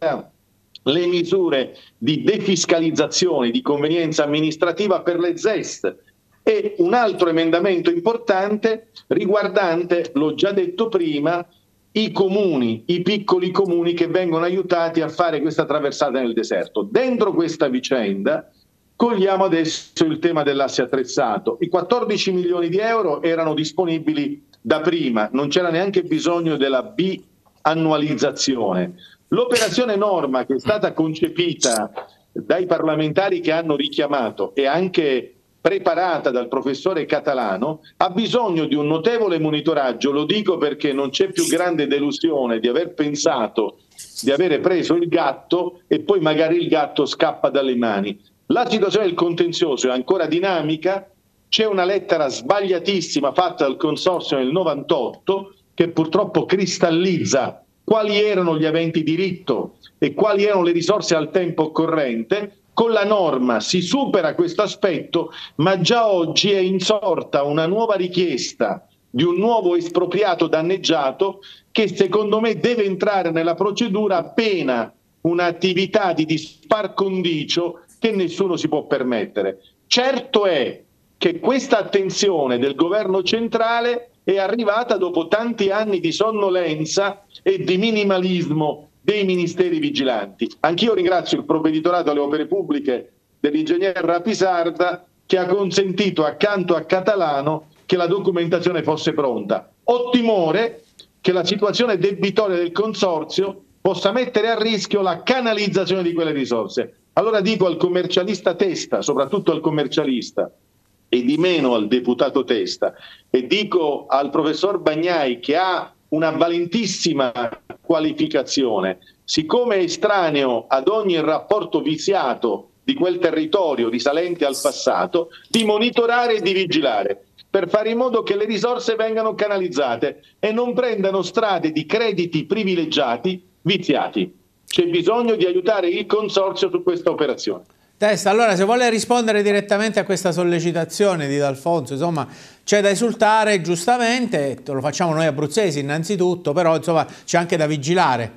le misure di defiscalizzazione, di convenienza amministrativa per le Z E S. E un altro emendamento importante riguardante, l'ho già detto prima, i comuni, i piccoli comuni che vengono aiutati a fare questa traversata nel deserto. Dentro questa vicenda cogliamo adesso il tema dell'asse attrezzato. I quattordici milioni di euro erano disponibili da prima, non c'era neanche bisogno della biannualizzazione. L'operazione Norma, che è stata concepita dai parlamentari che hanno richiamato e anche preparata dal professore Catalano, ha bisogno di un notevole monitoraggio. Lo dico perché non c'è più grande delusione di aver pensato di avere preso il gatto e poi magari il gatto scappa dalle mani. La situazione del contenzioso è ancora dinamica, c'è una lettera sbagliatissima fatta dal consorzio nel novantotto che purtroppo cristallizza quali erano gli aventi diritto e quali erano le risorse al tempo occorrente. Con la norma si supera questo aspetto, ma già oggi è insorta una nuova richiesta di un nuovo espropriato danneggiato che secondo me deve entrare nella procedura appena un'attività di dispar condicio che nessuno si può permettere. Certo è che questa attenzione del governo centrale è arrivata dopo tanti anni di sonnolenza e di minimalismo dei ministeri vigilanti. Anch'io ringrazio il provveditorato alle opere pubbliche dell'ingegner Rapisarda che ha consentito accanto a Catalano che la documentazione fosse pronta. Ho timore che la situazione debitoria del consorzio possa mettere a rischio la canalizzazione di quelle risorse. Allora dico al commercialista Testa, soprattutto al commercialista, e di meno al deputato Testa, e dico al professor Bagnai che ha una valentissima qualificazione, siccome è estraneo ad ogni rapporto viziato di quel territorio risalente al passato, di monitorare e di vigilare per fare in modo che le risorse vengano canalizzate e non prendano strade di crediti privilegiati viziati. C'è bisogno di aiutare il consorzio su questa operazione. Testa, allora se vuole rispondere direttamente a questa sollecitazione di D'Alfonso, insomma c'è da esultare giustamente, lo facciamo noi abruzzesi innanzitutto, però insomma c'è anche da vigilare.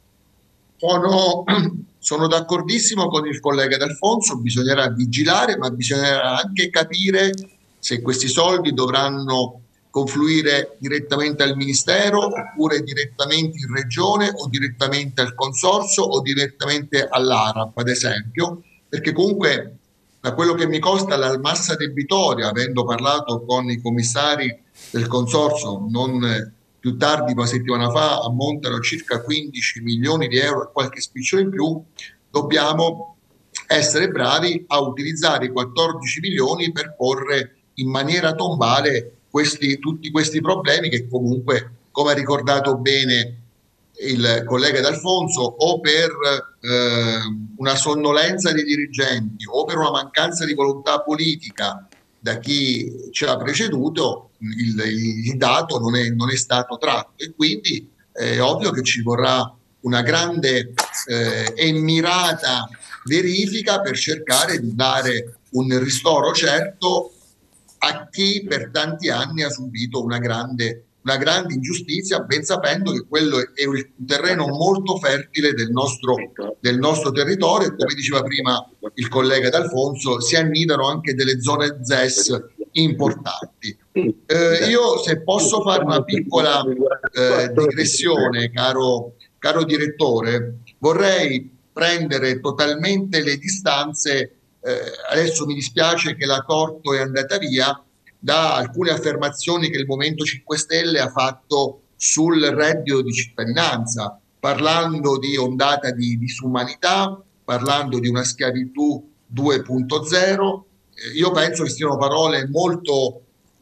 Sono, sono d'accordissimo con il collega D'Alfonso, bisognerà vigilare, ma bisognerà anche capire se questi soldi dovranno confluire direttamente al Ministero oppure direttamente in Regione o direttamente al Consorzio o direttamente all'ARAP, ad esempio, perché comunque da quello che mi costa la massa debitoria, avendo parlato con i commissari del Consorzio non più tardi, una settimana fa, ammontano circa quindici milioni di euro e qualche spicciolo in più, dobbiamo essere bravi a utilizzare i quattordici milioni per porre in maniera tombale questi, tutti questi problemi che comunque, come ha ricordato bene il collega D'Alfonso, o per eh, una sonnolenza dei dirigenti o per una mancanza di volontà politica da chi ci ha preceduto, il, il dato non è, non è stato tratto, e quindi è ovvio che ci vorrà una grande eh, e mirata verifica per cercare di dare un ristoro certo a chi per tanti anni ha subito una grande una grande ingiustizia, ben sapendo che quello è un terreno molto fertile del nostro, del nostro territorio, e come diceva prima il collega D'Alfonso, si annidano anche delle zone Z E S importanti. Eh, io, se posso fare una piccola eh, digressione, caro, caro direttore, vorrei prendere totalmente le distanze, eh, adesso mi dispiace che la Torto è andata via, da alcune affermazioni che il Movimento cinque Stelle ha fatto sul reddito di cittadinanza, parlando di ondata di disumanità, parlando di una schiavitù due punto zero. Eh, io penso che siano parole molto,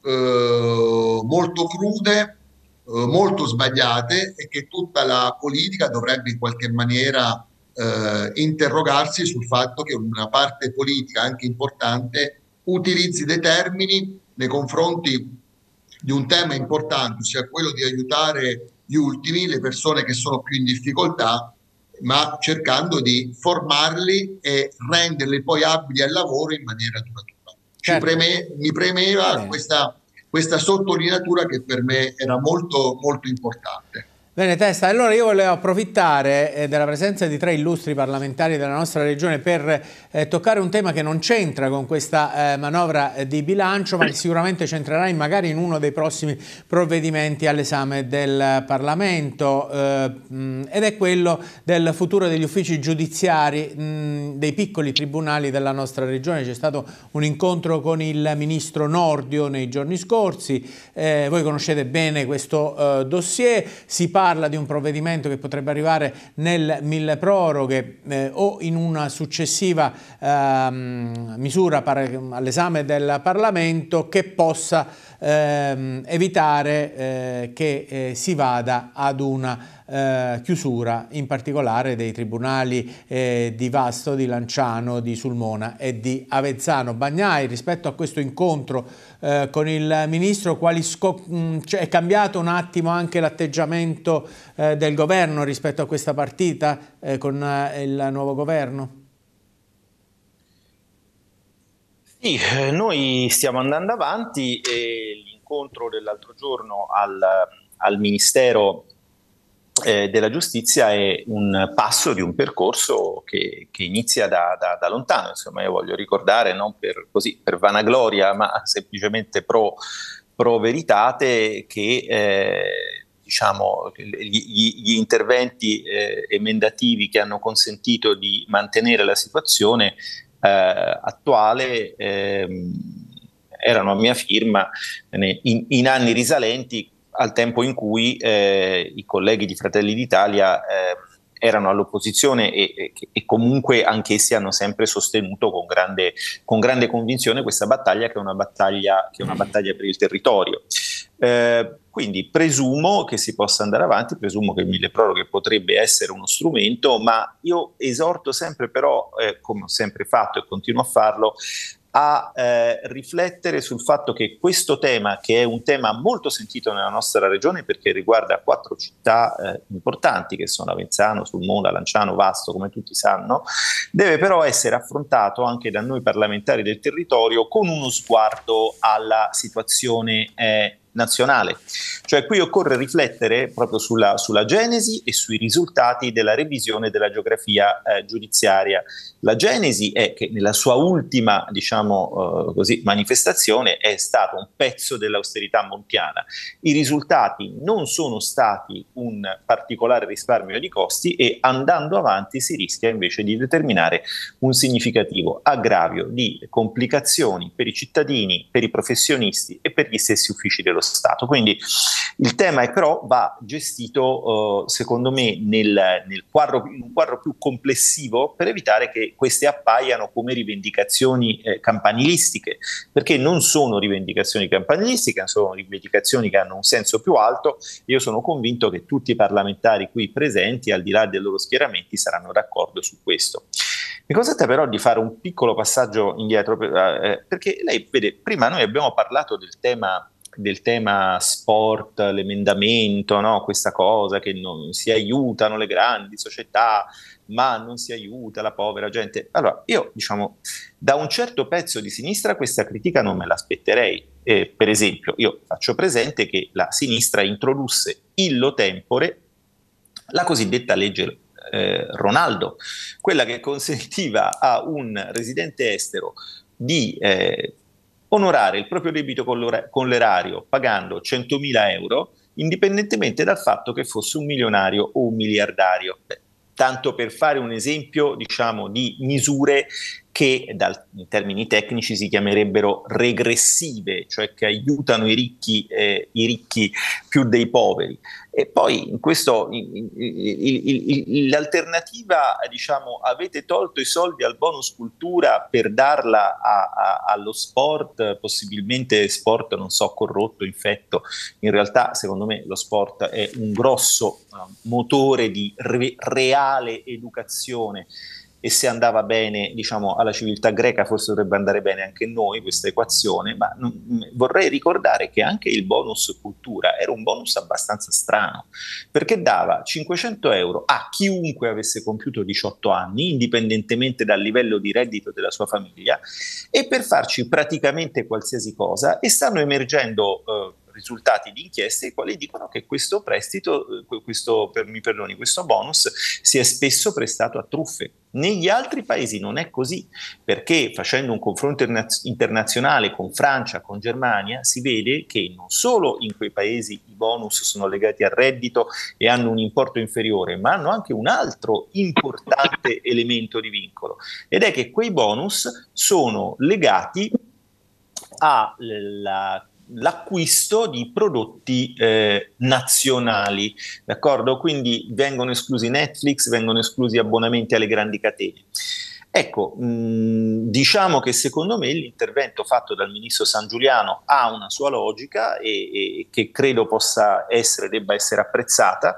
eh, molto crude, eh, molto sbagliate, e che tutta la politica dovrebbe in qualche maniera eh, interrogarsi sul fatto che una parte politica, anche importante, utilizzi dei termini nei confronti di un tema importante, ossia quello di aiutare gli ultimi, le persone che sono più in difficoltà, ma cercando di formarli e renderli poi abili al lavoro in maniera duratura. ci preme, mi premeva questa, questa sottolineatura che per me era molto, molto importante. Bene Testa, allora io volevo approfittare eh, della presenza di tre illustri parlamentari della nostra regione per eh, toccare un tema che non c'entra con questa eh, manovra eh, di bilancio, ma che sicuramente c'entrerà in, magari in uno dei prossimi provvedimenti all'esame del Parlamento, eh, mh, ed è quello del futuro degli uffici giudiziari mh, dei piccoli tribunali della nostra regione. C'è stato un incontro con il ministro Nordio nei giorni scorsi, eh, voi conoscete bene questo eh, dossier, si parla parla di un provvedimento che potrebbe arrivare nel milleproroghe eh, o in una successiva eh, misura all'esame del Parlamento che possa eh, evitare eh, che eh, si vada ad una Eh, chiusura in particolare dei tribunali eh, di Vasto, di Lanciano, di Sulmona e di Avezzano. Bagnai, rispetto a questo incontro eh, con il ministro, quali mh, cioè, è cambiato un attimo anche l'atteggiamento eh, del governo rispetto a questa partita eh, con eh, il nuovo governo? Sì, eh, noi stiamo andando avanti e l'incontro dell'altro giorno al, al Ministero Eh, della giustizia è un passo di un percorso che, che inizia da, da, da lontano. Insomma, io voglio ricordare, non per, così, per vanagloria, ma semplicemente pro, pro veritate, che eh, diciamo, gli, gli interventi eh, emendativi che hanno consentito di mantenere la situazione eh, attuale eh, erano a mia firma in, in anni risalenti al tempo in cui eh, i colleghi di Fratelli d'Italia eh, erano all'opposizione e, e, e comunque anch'essi hanno sempre sostenuto con grande, con grande convinzione questa battaglia che è una battaglia, che è una battaglia per il territorio. Eh, quindi presumo che si possa andare avanti, presumo che il milleproroghe potrebbe essere uno strumento, ma io esorto sempre però, eh, come ho sempre fatto e continuo a farlo, a eh, riflettere sul fatto che questo tema, che è un tema molto sentito nella nostra regione perché riguarda quattro città eh, importanti che sono Avezzano, Sulmona, Lanciano, Vasto, come tutti sanno, deve però essere affrontato anche da noi parlamentari del territorio con uno sguardo alla situazione eh, nazionale. Cioè qui occorre riflettere proprio sulla, sulla genesi e sui risultati della revisione della geografia eh, giudiziaria. La genesi è che nella sua ultima, diciamo eh, così, manifestazione è stato un pezzo dell'austerità montiana. I risultati non sono stati un particolare risparmio di costi e andando avanti si rischia invece di determinare un significativo aggravio di complicazioni per i cittadini, per i professionisti e per gli stessi uffici dello Stato. Quindi il tema è però va gestito eh, secondo me nel, nel quadro, in un quadro più complessivo per evitare che queste appaiano come rivendicazioni eh, campanilistiche, perché non sono rivendicazioni campanilistiche, sono rivendicazioni che hanno un senso più alto. Io sono convinto che tutti i parlamentari qui presenti, al di là dei loro schieramenti, saranno d'accordo su questo. Mi consente però di fare un piccolo passaggio indietro, eh, perché lei vede, prima noi abbiamo parlato del tema del tema sport, l'emendamento, no? Questa cosa che non si aiutano le grandi società, ma non si aiuta la povera gente. Allora, io diciamo, da un certo pezzo di sinistra questa critica non me l'aspetterei. Eh, per esempio, io faccio presente che la sinistra introdusse illo tempore la cosiddetta legge eh, Ronaldo, quella che consentiva a un residente estero di eh, onorare il proprio debito con l'erario pagando centomila euro indipendentemente dal fatto che fosse un milionario o un miliardario. Beh, tanto per fare un esempio, diciamo, di misure che dal, in termini tecnici si chiamerebbero regressive, cioè che aiutano i ricchi, eh, i ricchi più dei poveri. E poi in questo l'alternativa, diciamo, avete tolto i soldi al bonus cultura per darla a, a, allo sport, possibilmente sport, non so, corrotto, infetto. In realtà, secondo me, lo sport è un grosso uh, motore di re, reale educazione. e se andava bene, diciamo, alla civiltà greca forse dovrebbe andare bene anche a noi questa equazione, ma mh, vorrei ricordare che anche il bonus cultura era un bonus abbastanza strano, perché dava cinquecento euro a chiunque avesse compiuto diciotto anni, indipendentemente dal livello di reddito della sua famiglia, e per farci praticamente qualsiasi cosa, e stanno emergendo eh, risultati di inchieste i quali dicono che questo prestito, questo, per, mi perdoni, questo bonus si è spesso prestato a truffe. Negli altri paesi non è così, perché facendo un confronto internazionale con Francia, con Germania, si vede che non solo in quei paesi i bonus sono legati al reddito e hanno un importo inferiore, ma hanno anche un altro importante elemento di vincolo, ed è che quei bonus sono legati alla l'acquisto di prodotti eh, nazionali, d'accordo? Quindi vengono esclusi Netflix, vengono esclusi abbonamenti alle grandi catene. Ecco, mh, diciamo che secondo me l'intervento fatto dal ministro Sangiuliano ha una sua logica e, e che credo possa essere, debba essere apprezzata.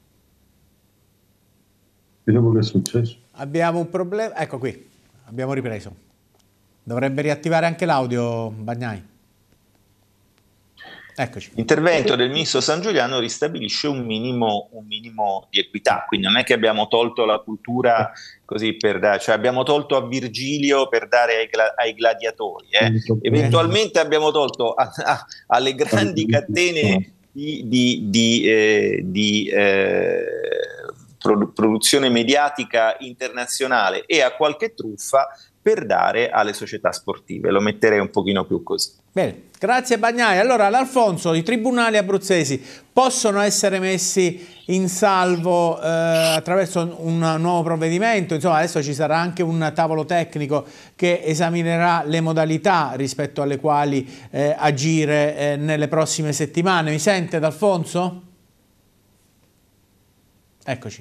Vediamo che è successo. Abbiamo un problema, ecco qui, abbiamo ripreso. Dovrebbe riattivare anche l'audio, Bagnai. Eccoci. L'intervento del ministro Sangiuliano ristabilisce un minimo, un minimo di equità, quindi non è che abbiamo tolto la cultura così per dare, cioè abbiamo tolto a Virgilio per dare ai, gla, ai gladiatori, eh. Eventualmente abbiamo tolto a, a, alle grandi catene di, di, di, eh, di eh, produ- produzione mediatica internazionale e a qualche truffa per dare alle società sportive, lo metterei un pochino più così. Bene, grazie Bagnai. Allora, l'Alfonso, i tribunali abruzzesi possono essere messi in salvo eh, attraverso un nuovo provvedimento? Insomma, adesso ci sarà anche un tavolo tecnico che esaminerà le modalità rispetto alle quali eh, agire eh, nelle prossime settimane. Mi sente, D'Alfonso? Eccoci.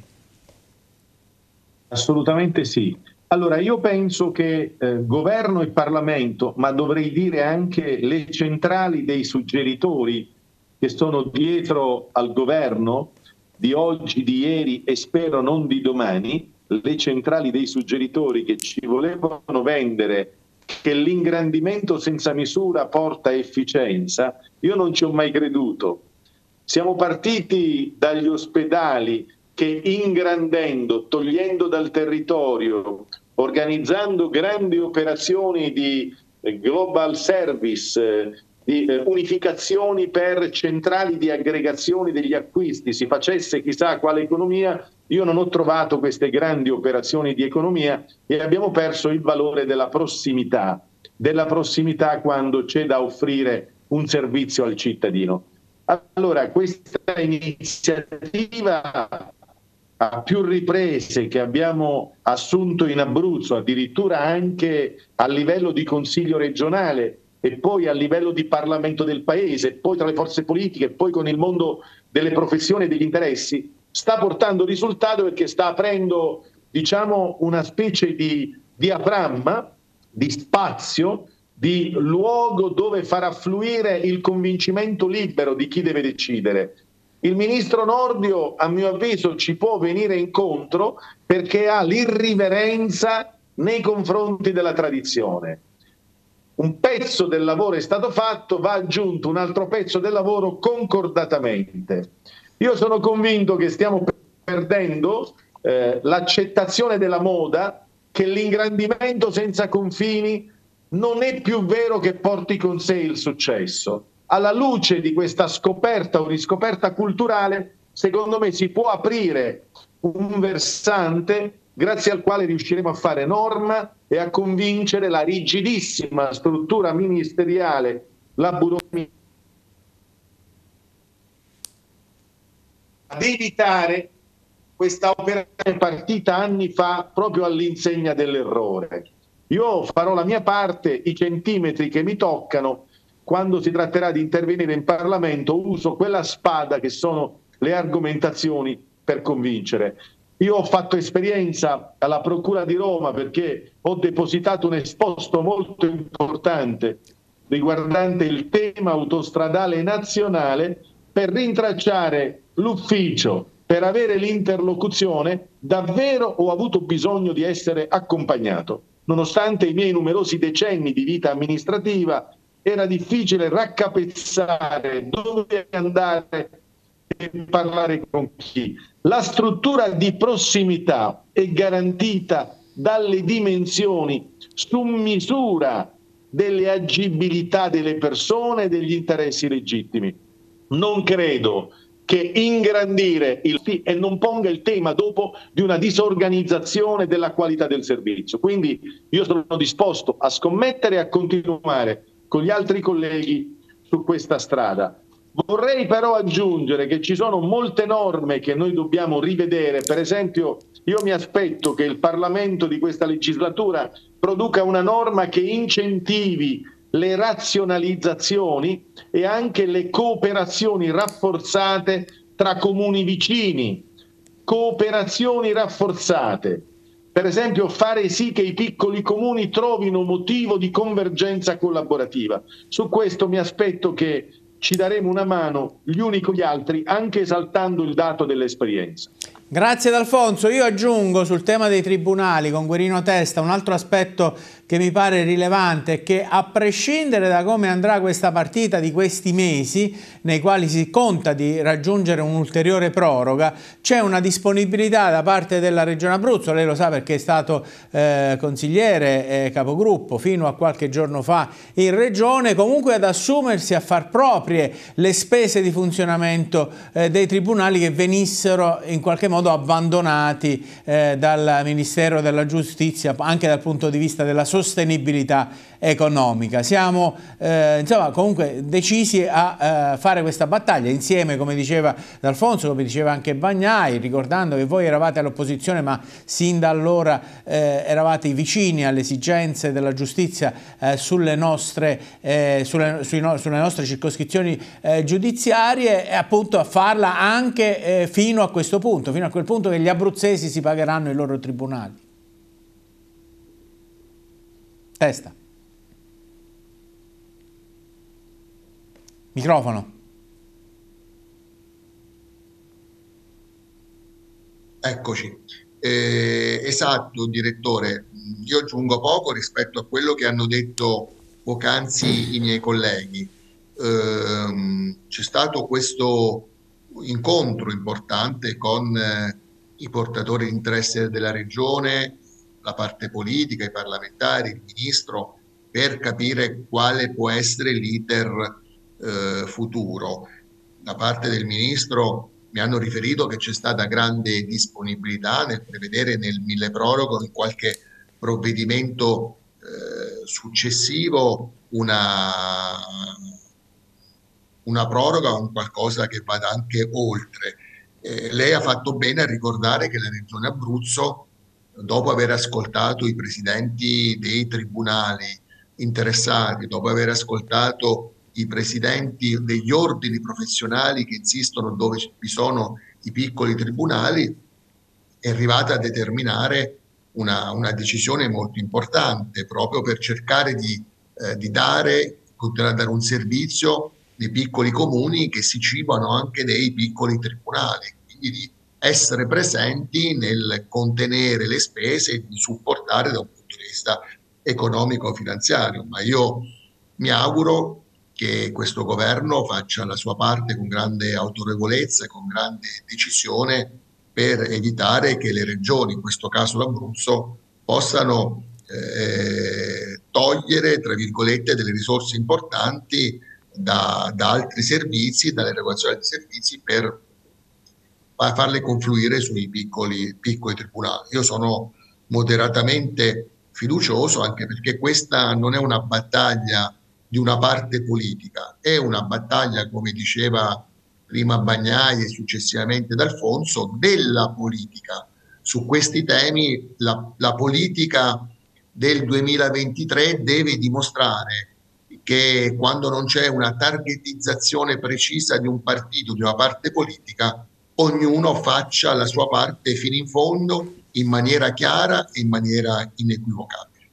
Assolutamente sì. Allora, io penso che eh, governo e Parlamento, ma dovrei dire anche le centrali dei suggeritori che sono dietro al governo di oggi, di ieri e spero non di domani, le centrali dei suggeritori che ci volevano vendere che l'ingrandimento senza misura porta efficienza, io non ci ho mai creduto. Siamo partiti dagli ospedali che ingrandendo, togliendo dal territorio, organizzando grandi operazioni di global service, di unificazioni per centrali di aggregazioni degli acquisti, si facesse chissà quale economia, io non ho trovato queste grandi operazioni di economia e abbiamo perso il valore della prossimità, della prossimità quando c'è da offrire un servizio al cittadino. Allora, questa iniziativa a più riprese che abbiamo assunto in Abruzzo, addirittura anche a livello di Consiglio regionale e poi a livello di Parlamento del Paese, poi tra le forze politiche, poi con il mondo delle professioni e degli interessi, sta portando risultato perché sta aprendo, diciamo, una specie di diaframma, di spazio, di luogo dove far affluire il convincimento libero di chi deve decidere. Il ministro Nordio, a mio avviso, ci può venire incontro perché ha l'irriverenza nei confronti della tradizione. Un pezzo del lavoro è stato fatto, va aggiunto un altro pezzo del lavoro concordatamente. Io sono convinto che stiamo perdendo eh, l'accettazione della moda, che l'ingrandimento senza confini non è più vero che porti con sé il successo. Alla luce di questa scoperta o riscoperta culturale, secondo me si può aprire un versante grazie al quale riusciremo a fare norma e a convincere la rigidissima struttura ministeriale, la burocrazia, ad evitare questa operazione partita anni fa proprio all'insegna dell'errore. Io farò la mia parte, i centimetri che mi toccano. Quando si tratterà di intervenire in Parlamento uso quella spada che sono le argomentazioni per convincere. Io ho fatto esperienza alla Procura di Roma perché ho depositato un esposto molto importante riguardante il tema autostradale nazionale per rintracciare l'ufficio per avere l'interlocuzione, davvero ho avuto bisogno di essere accompagnato. Nonostante i miei numerosi decenni di vita amministrativa, era difficile raccapezzare dove andare e parlare con chi. La struttura di prossimità è garantita dalle dimensioni su misura delle agibilità delle persone e degli interessi legittimi. Non credo che ingrandire il e non ponga il tema dopo di una disorganizzazione della qualità del servizio. Quindi io sono disposto a scommettere e a continuare con gli altri colleghi su questa strada. Vorrei però aggiungere che ci sono molte norme che noi dobbiamo rivedere. Per esempio, io mi aspetto che il Parlamento di questa legislatura produca una norma che incentivi le razionalizzazioni e anche le cooperazioni rafforzate tra comuni vicini. Cooperazioni rafforzate. Per esempio, fare sì che i piccoli comuni trovino motivo di convergenza collaborativa. Su questo mi aspetto che ci daremo una mano gli uni con gli altri, anche esaltando il dato dell'esperienza. Grazie ad Alfonso. Io aggiungo sul tema dei tribunali con Guerino Testa un altro aspetto che mi pare rilevante, che a prescindere da come andrà questa partita di questi mesi nei quali si conta di raggiungere un'ulteriore proroga, c'è una disponibilità da parte della Regione Abruzzo, lei lo sa perché è stato eh, consigliere e eh, capogruppo fino a qualche giorno fa in Regione, comunque ad assumersi a far proprie le spese di funzionamento eh, dei tribunali che venissero in qualche modo abbandonati eh, dal Ministero della Giustizia anche dal punto di vista della sostenibilità economica. Siamo eh, insomma comunque decisi a eh, fare questa battaglia insieme, come diceva D'Alfonso, come diceva anche Bagnai, ricordando che voi eravate all'opposizione ma sin da allora eh, eravate vicini alle esigenze della giustizia eh, sulle, nostre, eh, sulle, sui no, sulle nostre circoscrizioni eh, giudiziarie, e appunto a farla anche eh, fino a questo punto, fino a quel punto che gli abruzzesi si pagheranno i loro tribunali. Testa. Microfono. Eccoci. Eh, esatto, direttore. Io aggiungo poco rispetto a quello che hanno detto poc'anzi i miei colleghi. Eh, c'è stato questo incontro importante con eh, i portatori di interesse della regione, la parte politica, i parlamentari, il ministro, per capire quale può essere l'iter eh, futuro. Da parte del ministro mi hanno riferito che c'è stata grande disponibilità nel prevedere nel milleprorogo, in qualche provvedimento eh, successivo, una, una proroga o un qualcosa che vada anche oltre. Eh, lei ha fatto bene a ricordare che la Regione Abruzzo, dopo aver ascoltato i presidenti dei tribunali interessati, dopo aver ascoltato i presidenti degli ordini professionali che insistono dove vi sono i piccoli tribunali, è arrivata a determinare una, una decisione molto importante proprio per cercare di, eh, di dare, continuare a dare un servizio nei piccoli comuni che si cibano anche dei piccoli tribunali, quindi di essere presenti nel contenere le spese e di supportare da un punto di vista economico-finanziario. Ma io mi auguro che questo governo faccia la sua parte con grande autorevolezza e con grande decisione per evitare che le regioni, in questo caso l'Abruzzo, possano eh, togliere, tra virgolette, delle risorse importanti da, da altri servizi, dall'erogazione di servizi, per farle confluire sui piccoli, piccoli tribunali. Io sono moderatamente fiducioso, anche perché questa non è una battaglia di una parte politica, è una battaglia, come diceva prima Bagnai e successivamente D'Alfonso, della politica. Su questi temi la, la politica del duemilaventitré deve dimostrare che quando non c'è una targetizzazione precisa di un partito, di una parte politica, ognuno faccia la sua parte fino in fondo, in maniera chiara e in maniera inequivocabile.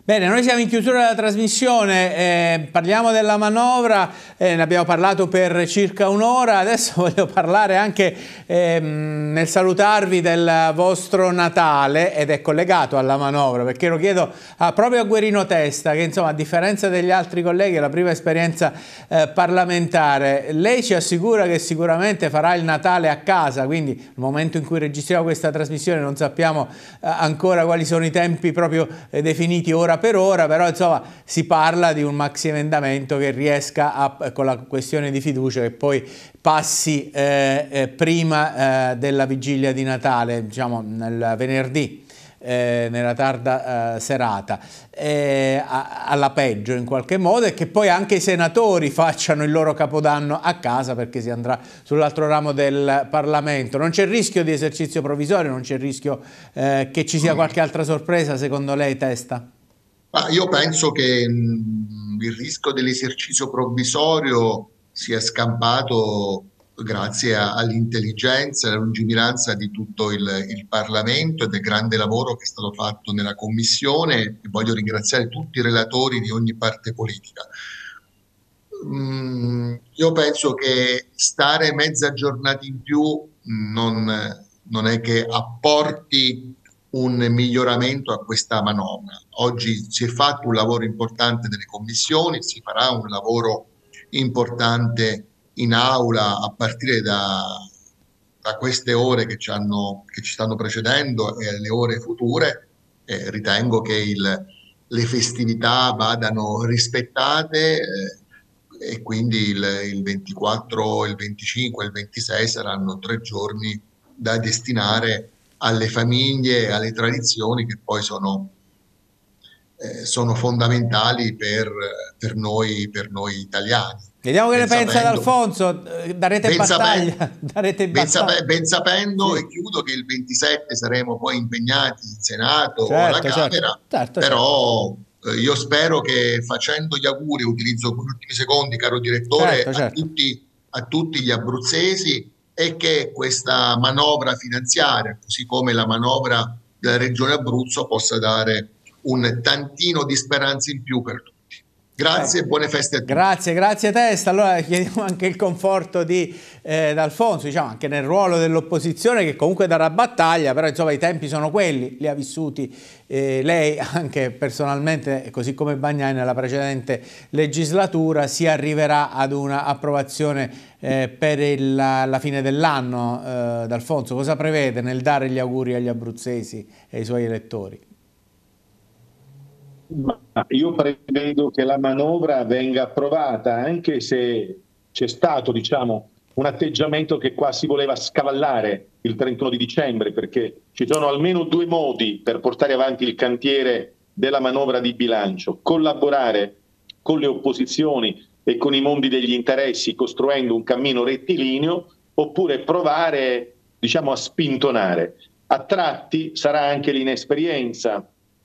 Bene, noi siamo in chiusura della trasmissione, eh, parliamo della manovra, eh, ne abbiamo parlato per circa un'ora, adesso voglio parlare anche eh, nel salutarvi del vostro Natale, ed è collegato alla manovra, perché lo chiedo a, proprio a Guerino Testa, che insomma a differenza degli altri colleghi è la prima esperienza eh, parlamentare. Lei ci assicura che sicuramente farà il Natale a casa, quindi nel momento in cui registriamo questa trasmissione non sappiamo eh, ancora quali sono i tempi proprio eh, definiti ora per ora, però insomma si parla di un maxi emendamento che riesca a, con la questione di fiducia, che poi passi eh, eh, prima eh, della vigilia di Natale, diciamo nel venerdì, eh, nella tarda eh, serata, eh, a, alla peggio in qualche modo, e che poi anche i senatori facciano il loro capodanno a casa, perché si andrà sull'altro ramo del Parlamento. Non c'è rischio di esercizio provvisorio, non c'è il rischio eh, che ci sia qualche altra sorpresa secondo lei, Testa? Ma io penso che mh, il rischio dell'esercizio provvisorio sia scampato grazie a- all'intelligenza e alla lungimiranza di tutto il, il Parlamento e del grande lavoro che è stato fatto nella Commissione, e voglio ringraziare tutti i relatori di ogni parte politica. Mm, io penso che stare mezza giornata in più non, non è che apporti un miglioramento a questa manovra. Oggi si è fatto un lavoro importante nelle commissioni, si farà un lavoro importante in aula a partire da, da queste ore che ci, hanno, che ci stanno precedendo e le ore future. Eh, ritengo che il, le festività vadano rispettate, eh, e quindi il, il ventiquattro, il venticinque e il ventisei saranno tre giorni da destinare alle famiglie e alle tradizioni che poi sono, eh, sono fondamentali per, per noi, per noi italiani. Vediamo che Ben ne pensa sapendo- D'Alfonso, eh, darete ben battaglia, sape- darete ben, battaglia. sape- ben sapendo, Sì. e chiudo, che il ventisette saremo poi impegnati in Senato o Certo, alla certo, Camera, certo, però eh, io spero che, facendo gli auguri, utilizzo gli ultimi secondi, caro direttore, Certo, a certo. tutti, a tutti gli abruzzesi, e che questa manovra finanziaria, così come la manovra della Regione Abruzzo, possa dare un tantino di speranza in più per tutti. Grazie e buone feste a tutti. Grazie, grazie Testa. Allora chiediamo anche il conforto di eh, D'Alfonso, diciamo anche nel ruolo dell'opposizione, che comunque darà battaglia, però insomma i tempi sono quelli, li ha vissuti eh, lei anche personalmente, così come Bagnai nella precedente legislatura. Si arriverà ad una approvazione eh, per il, la, la fine dell'anno. eh, D'Alfonso, cosa prevede nel dare gli auguri agli abruzzesi e ai suoi elettori? Ma io prevedo che la manovra venga approvata, anche se c'è stato, diciamo, un atteggiamento che qua si voleva scavallare il trentuno di dicembre, perché ci sono almeno due modi per portare avanti il cantiere della manovra di bilancio: collaborare con le opposizioni e con i mondi degli interessi, costruendo un cammino rettilineo, oppure provare, diciamo, a spintonare. A tratti sarà anche l'inesperienza.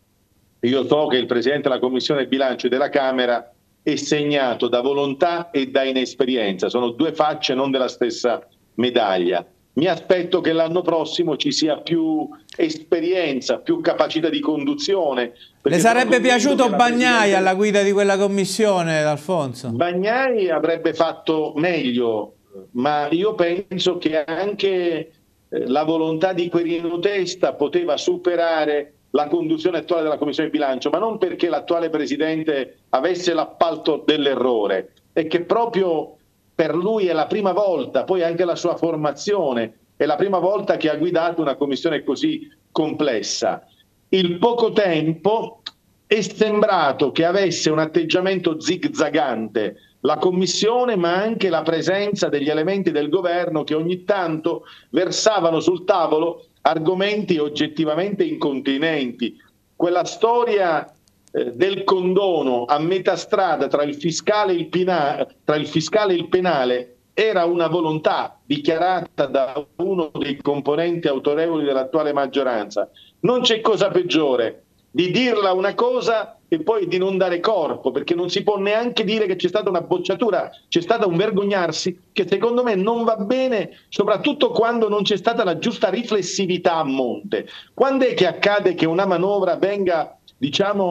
Io so che il Presidente della Commissione Bilancio della Camera è segnato da volontà e da inesperienza, sono due facce non della stessa medaglia. Mi aspetto che l'anno prossimo ci sia più esperienza, più capacità di conduzione. Le sarebbe piaciuto Bagnai Presidente... alla guida di quella commissione, D'Alfonso? Bagnai avrebbe fatto meglio, ma io penso che anche la volontà di Guerino Testa poteva superare la conduzione attuale della Commissione Bilancio, ma non perché l'attuale Presidente avesse l'appalto dell'errore, è che proprio per lui è la prima volta, poi anche la sua formazione, è la prima volta che ha guidato una commissione così complessa. Il poco tempo è sembrato che avesse un atteggiamento zigzagante la Commissione, ma anche la presenza degli elementi del governo che ogni tanto versavano sul tavolo argomenti oggettivamente incontinenti. Quella storia eh, del condono a metà strada tra il fiscale e il, pina- tra il fiscale e il penale era una volontà dichiarata da uno dei componenti autorevoli dell'attuale maggioranza. Non c'è cosa peggiore di dirla una cosa e poi di non dare corpo, perché non si può neanche dire che c'è stata una bocciatura, c'è stato un vergognarsi che secondo me non va bene, soprattutto quando non c'è stata la giusta riflessività a monte. Quando è che accade che una manovra venga, diciamo,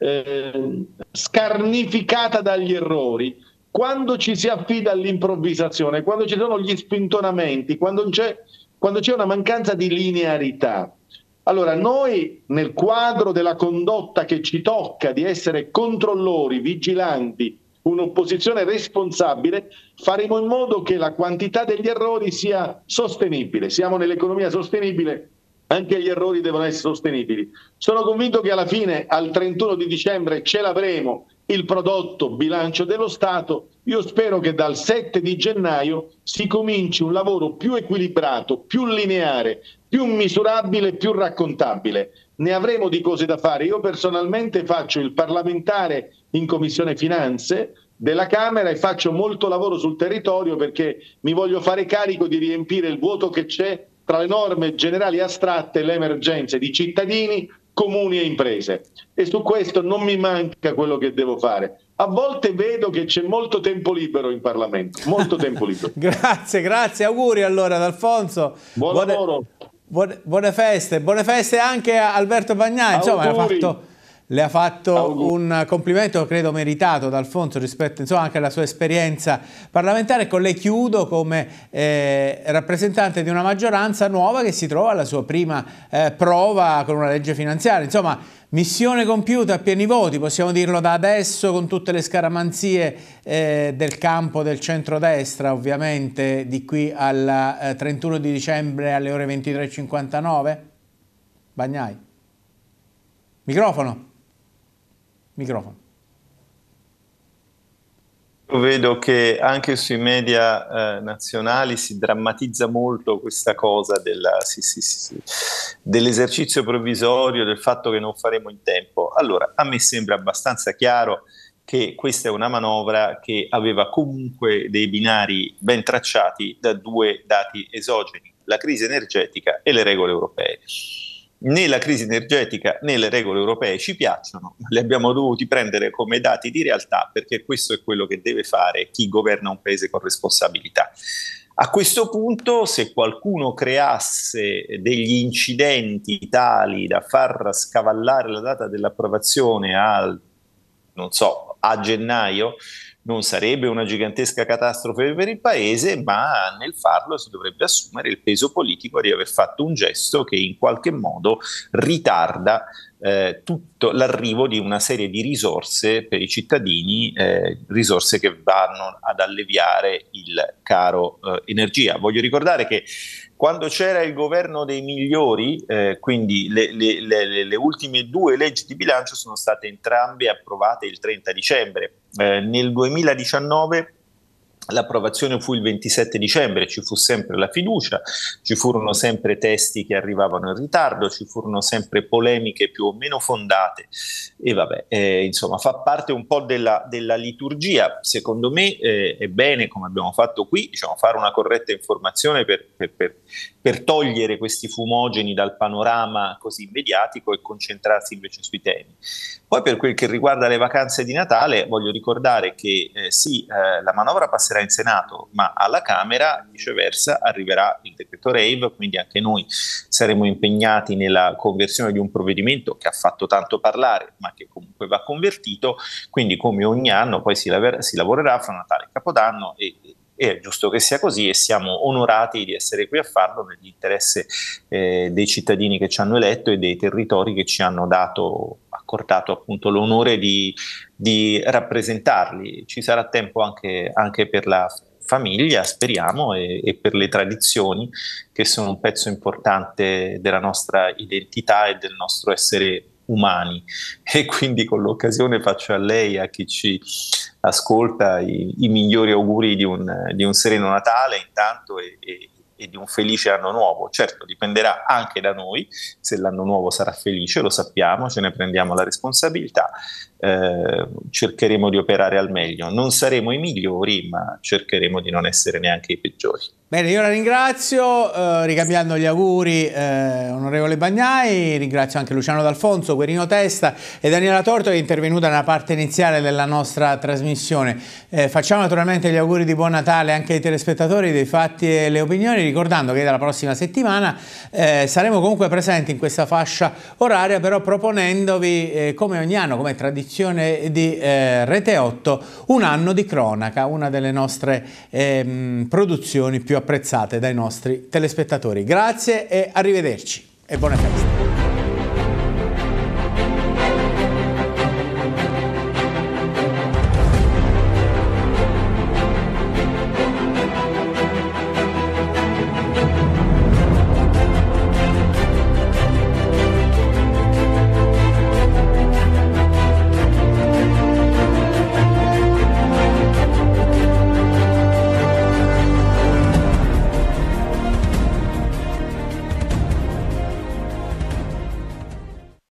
eh, scarnificata dagli errori, quando ci si affida all'improvvisazione, quando ci sono gli spintonamenti, quando c'è quando c'è una mancanza di linearità. Allora, noi nel quadro della condotta che ci tocca di essere controllori, vigilanti, un'opposizione responsabile, faremo in modo che la quantità degli errori sia sostenibile. Siamo nell'economia sostenibile, anche gli errori devono essere sostenibili. Sono convinto che alla fine, al trentuno di dicembre, ce l'avremo il prodotto bilancio dello Stato. Io spero che dal sette di gennaio si cominci un lavoro più equilibrato, più lineare, più misurabile, più raccontabile. Ne avremo di cose da fare. Io personalmente faccio il parlamentare in Commissione Finanze della Camera e faccio molto lavoro sul territorio, perché mi voglio fare carico di riempire il vuoto che c'è tra le norme generali astratte e le emergenze di cittadini, comuni e imprese. E su questo non mi manca quello che devo fare. A volte vedo che c'è molto tempo libero in Parlamento, molto tempo libero. Grazie, grazie, auguri allora ad Alfonso. Buon buone, lavoro. Buone, buone feste, buone feste anche a Alberto Bagnai, insomma, ha fatto... Le ha fatto Auguri. Un complimento, credo, meritato da Alfonso rispetto, insomma, anche alla sua esperienza parlamentare. Con lei chiudo come eh, rappresentante di una maggioranza nuova che si trova alla sua prima eh, prova con una legge finanziaria. Insomma, missione compiuta a pieni voti, possiamo dirlo da adesso, con tutte le scaramanzie eh, del campo del centrodestra, ovviamente, di qui al eh, trentuno di dicembre alle ore ventitré e cinquantanove. Bagnai. Microfono. Microfono. Io vedo che anche sui media eh, nazionali si drammatizza molto questa cosa della, sì, sì, sì, sì, dell'esercizio provvisorio, del fatto che non faremo in tempo. Allora, a me sembra abbastanza chiaro che questa è una manovra che aveva comunque dei binari ben tracciati da due dati esogeni, la crisi energetica e le regole europee. Né la crisi energetica né le regole europee ci piacciono, ma li abbiamo dovuti prendere come dati di realtà, perché questo è quello che deve fare chi governa un paese con responsabilità. A questo punto, se qualcuno creasse degli incidenti tali da far scavallare la data dell'approvazione al, non so, a gennaio, non sarebbe una gigantesca catastrofe per il paese, ma nel farlo si dovrebbe assumere il peso politico di aver fatto un gesto che in qualche modo ritarda eh, tutto l'arrivo di una serie di risorse per i cittadini, eh, risorse che vanno ad alleviare il caro eh, energia. Voglio ricordare che quando c'era il governo dei migliori, eh, quindi le, le, le, le ultime due leggi di bilancio sono state entrambe approvate il trenta dicembre. Eh, nel duemiladiciannove l'approvazione fu il ventisette dicembre, ci fu sempre la fiducia, ci furono sempre testi che arrivavano in ritardo, ci furono sempre polemiche più o meno fondate e vabbè, eh, insomma fa parte un po' della, della liturgia. Secondo me eh, è bene, come abbiamo fatto qui, diciamo, fare una corretta informazione per, per, per, per togliere questi fumogeni dal panorama così mediatico e concentrarsi invece sui temi. Poi per quel che riguarda le vacanze di Natale voglio ricordare che eh, sì, eh, la manovra passerà in Senato, ma alla Camera viceversa arriverà il decreto rave, quindi anche noi saremo impegnati nella conversione di un provvedimento che ha fatto tanto parlare, ma che comunque va convertito, quindi come ogni anno poi si, laver- si lavorerà fra Natale e Capodanno e, e è giusto che sia così e siamo onorati di essere qui a farlo nell'interesse eh, dei cittadini che ci hanno eletto e dei territori che ci hanno dato accordato appunto l'onore di, di rappresentarli. Ci sarà tempo anche, anche per la famiglia, speriamo, e, e per le tradizioni che sono un pezzo importante della nostra identità e del nostro essere umani. E quindi con l'occasione faccio a lei e a chi ci ascolta i, i migliori auguri di un, di un sereno Natale intanto e, e e di un felice anno nuovo. Certo, dipenderà anche da noi se l'anno nuovo sarà felice, lo sappiamo, ce ne prendiamo la responsabilità, eh, cercheremo di operare al meglio. Non saremo i migliori, ma cercheremo di non essere neanche i peggiori. Bene, io la ringrazio, eh, ricambiando gli auguri, eh, onorevole Bagnai, ringrazio anche Luciano D'Alfonso, Quirino Testa e Daniela Torto, che è intervenuta nella parte iniziale della nostra trasmissione. Eh, facciamo naturalmente gli auguri di buon Natale anche ai telespettatori dei Fatti e le Opinioni, ricordando che dalla prossima settimana eh, saremo comunque presenti in questa fascia oraria, però proponendovi, eh, come ogni anno, come tradizione di eh, Rete otto, un anno di cronaca, una delle nostre eh, produzioni più apprezzate dai nostri telespettatori. Grazie e arrivederci e buone feste.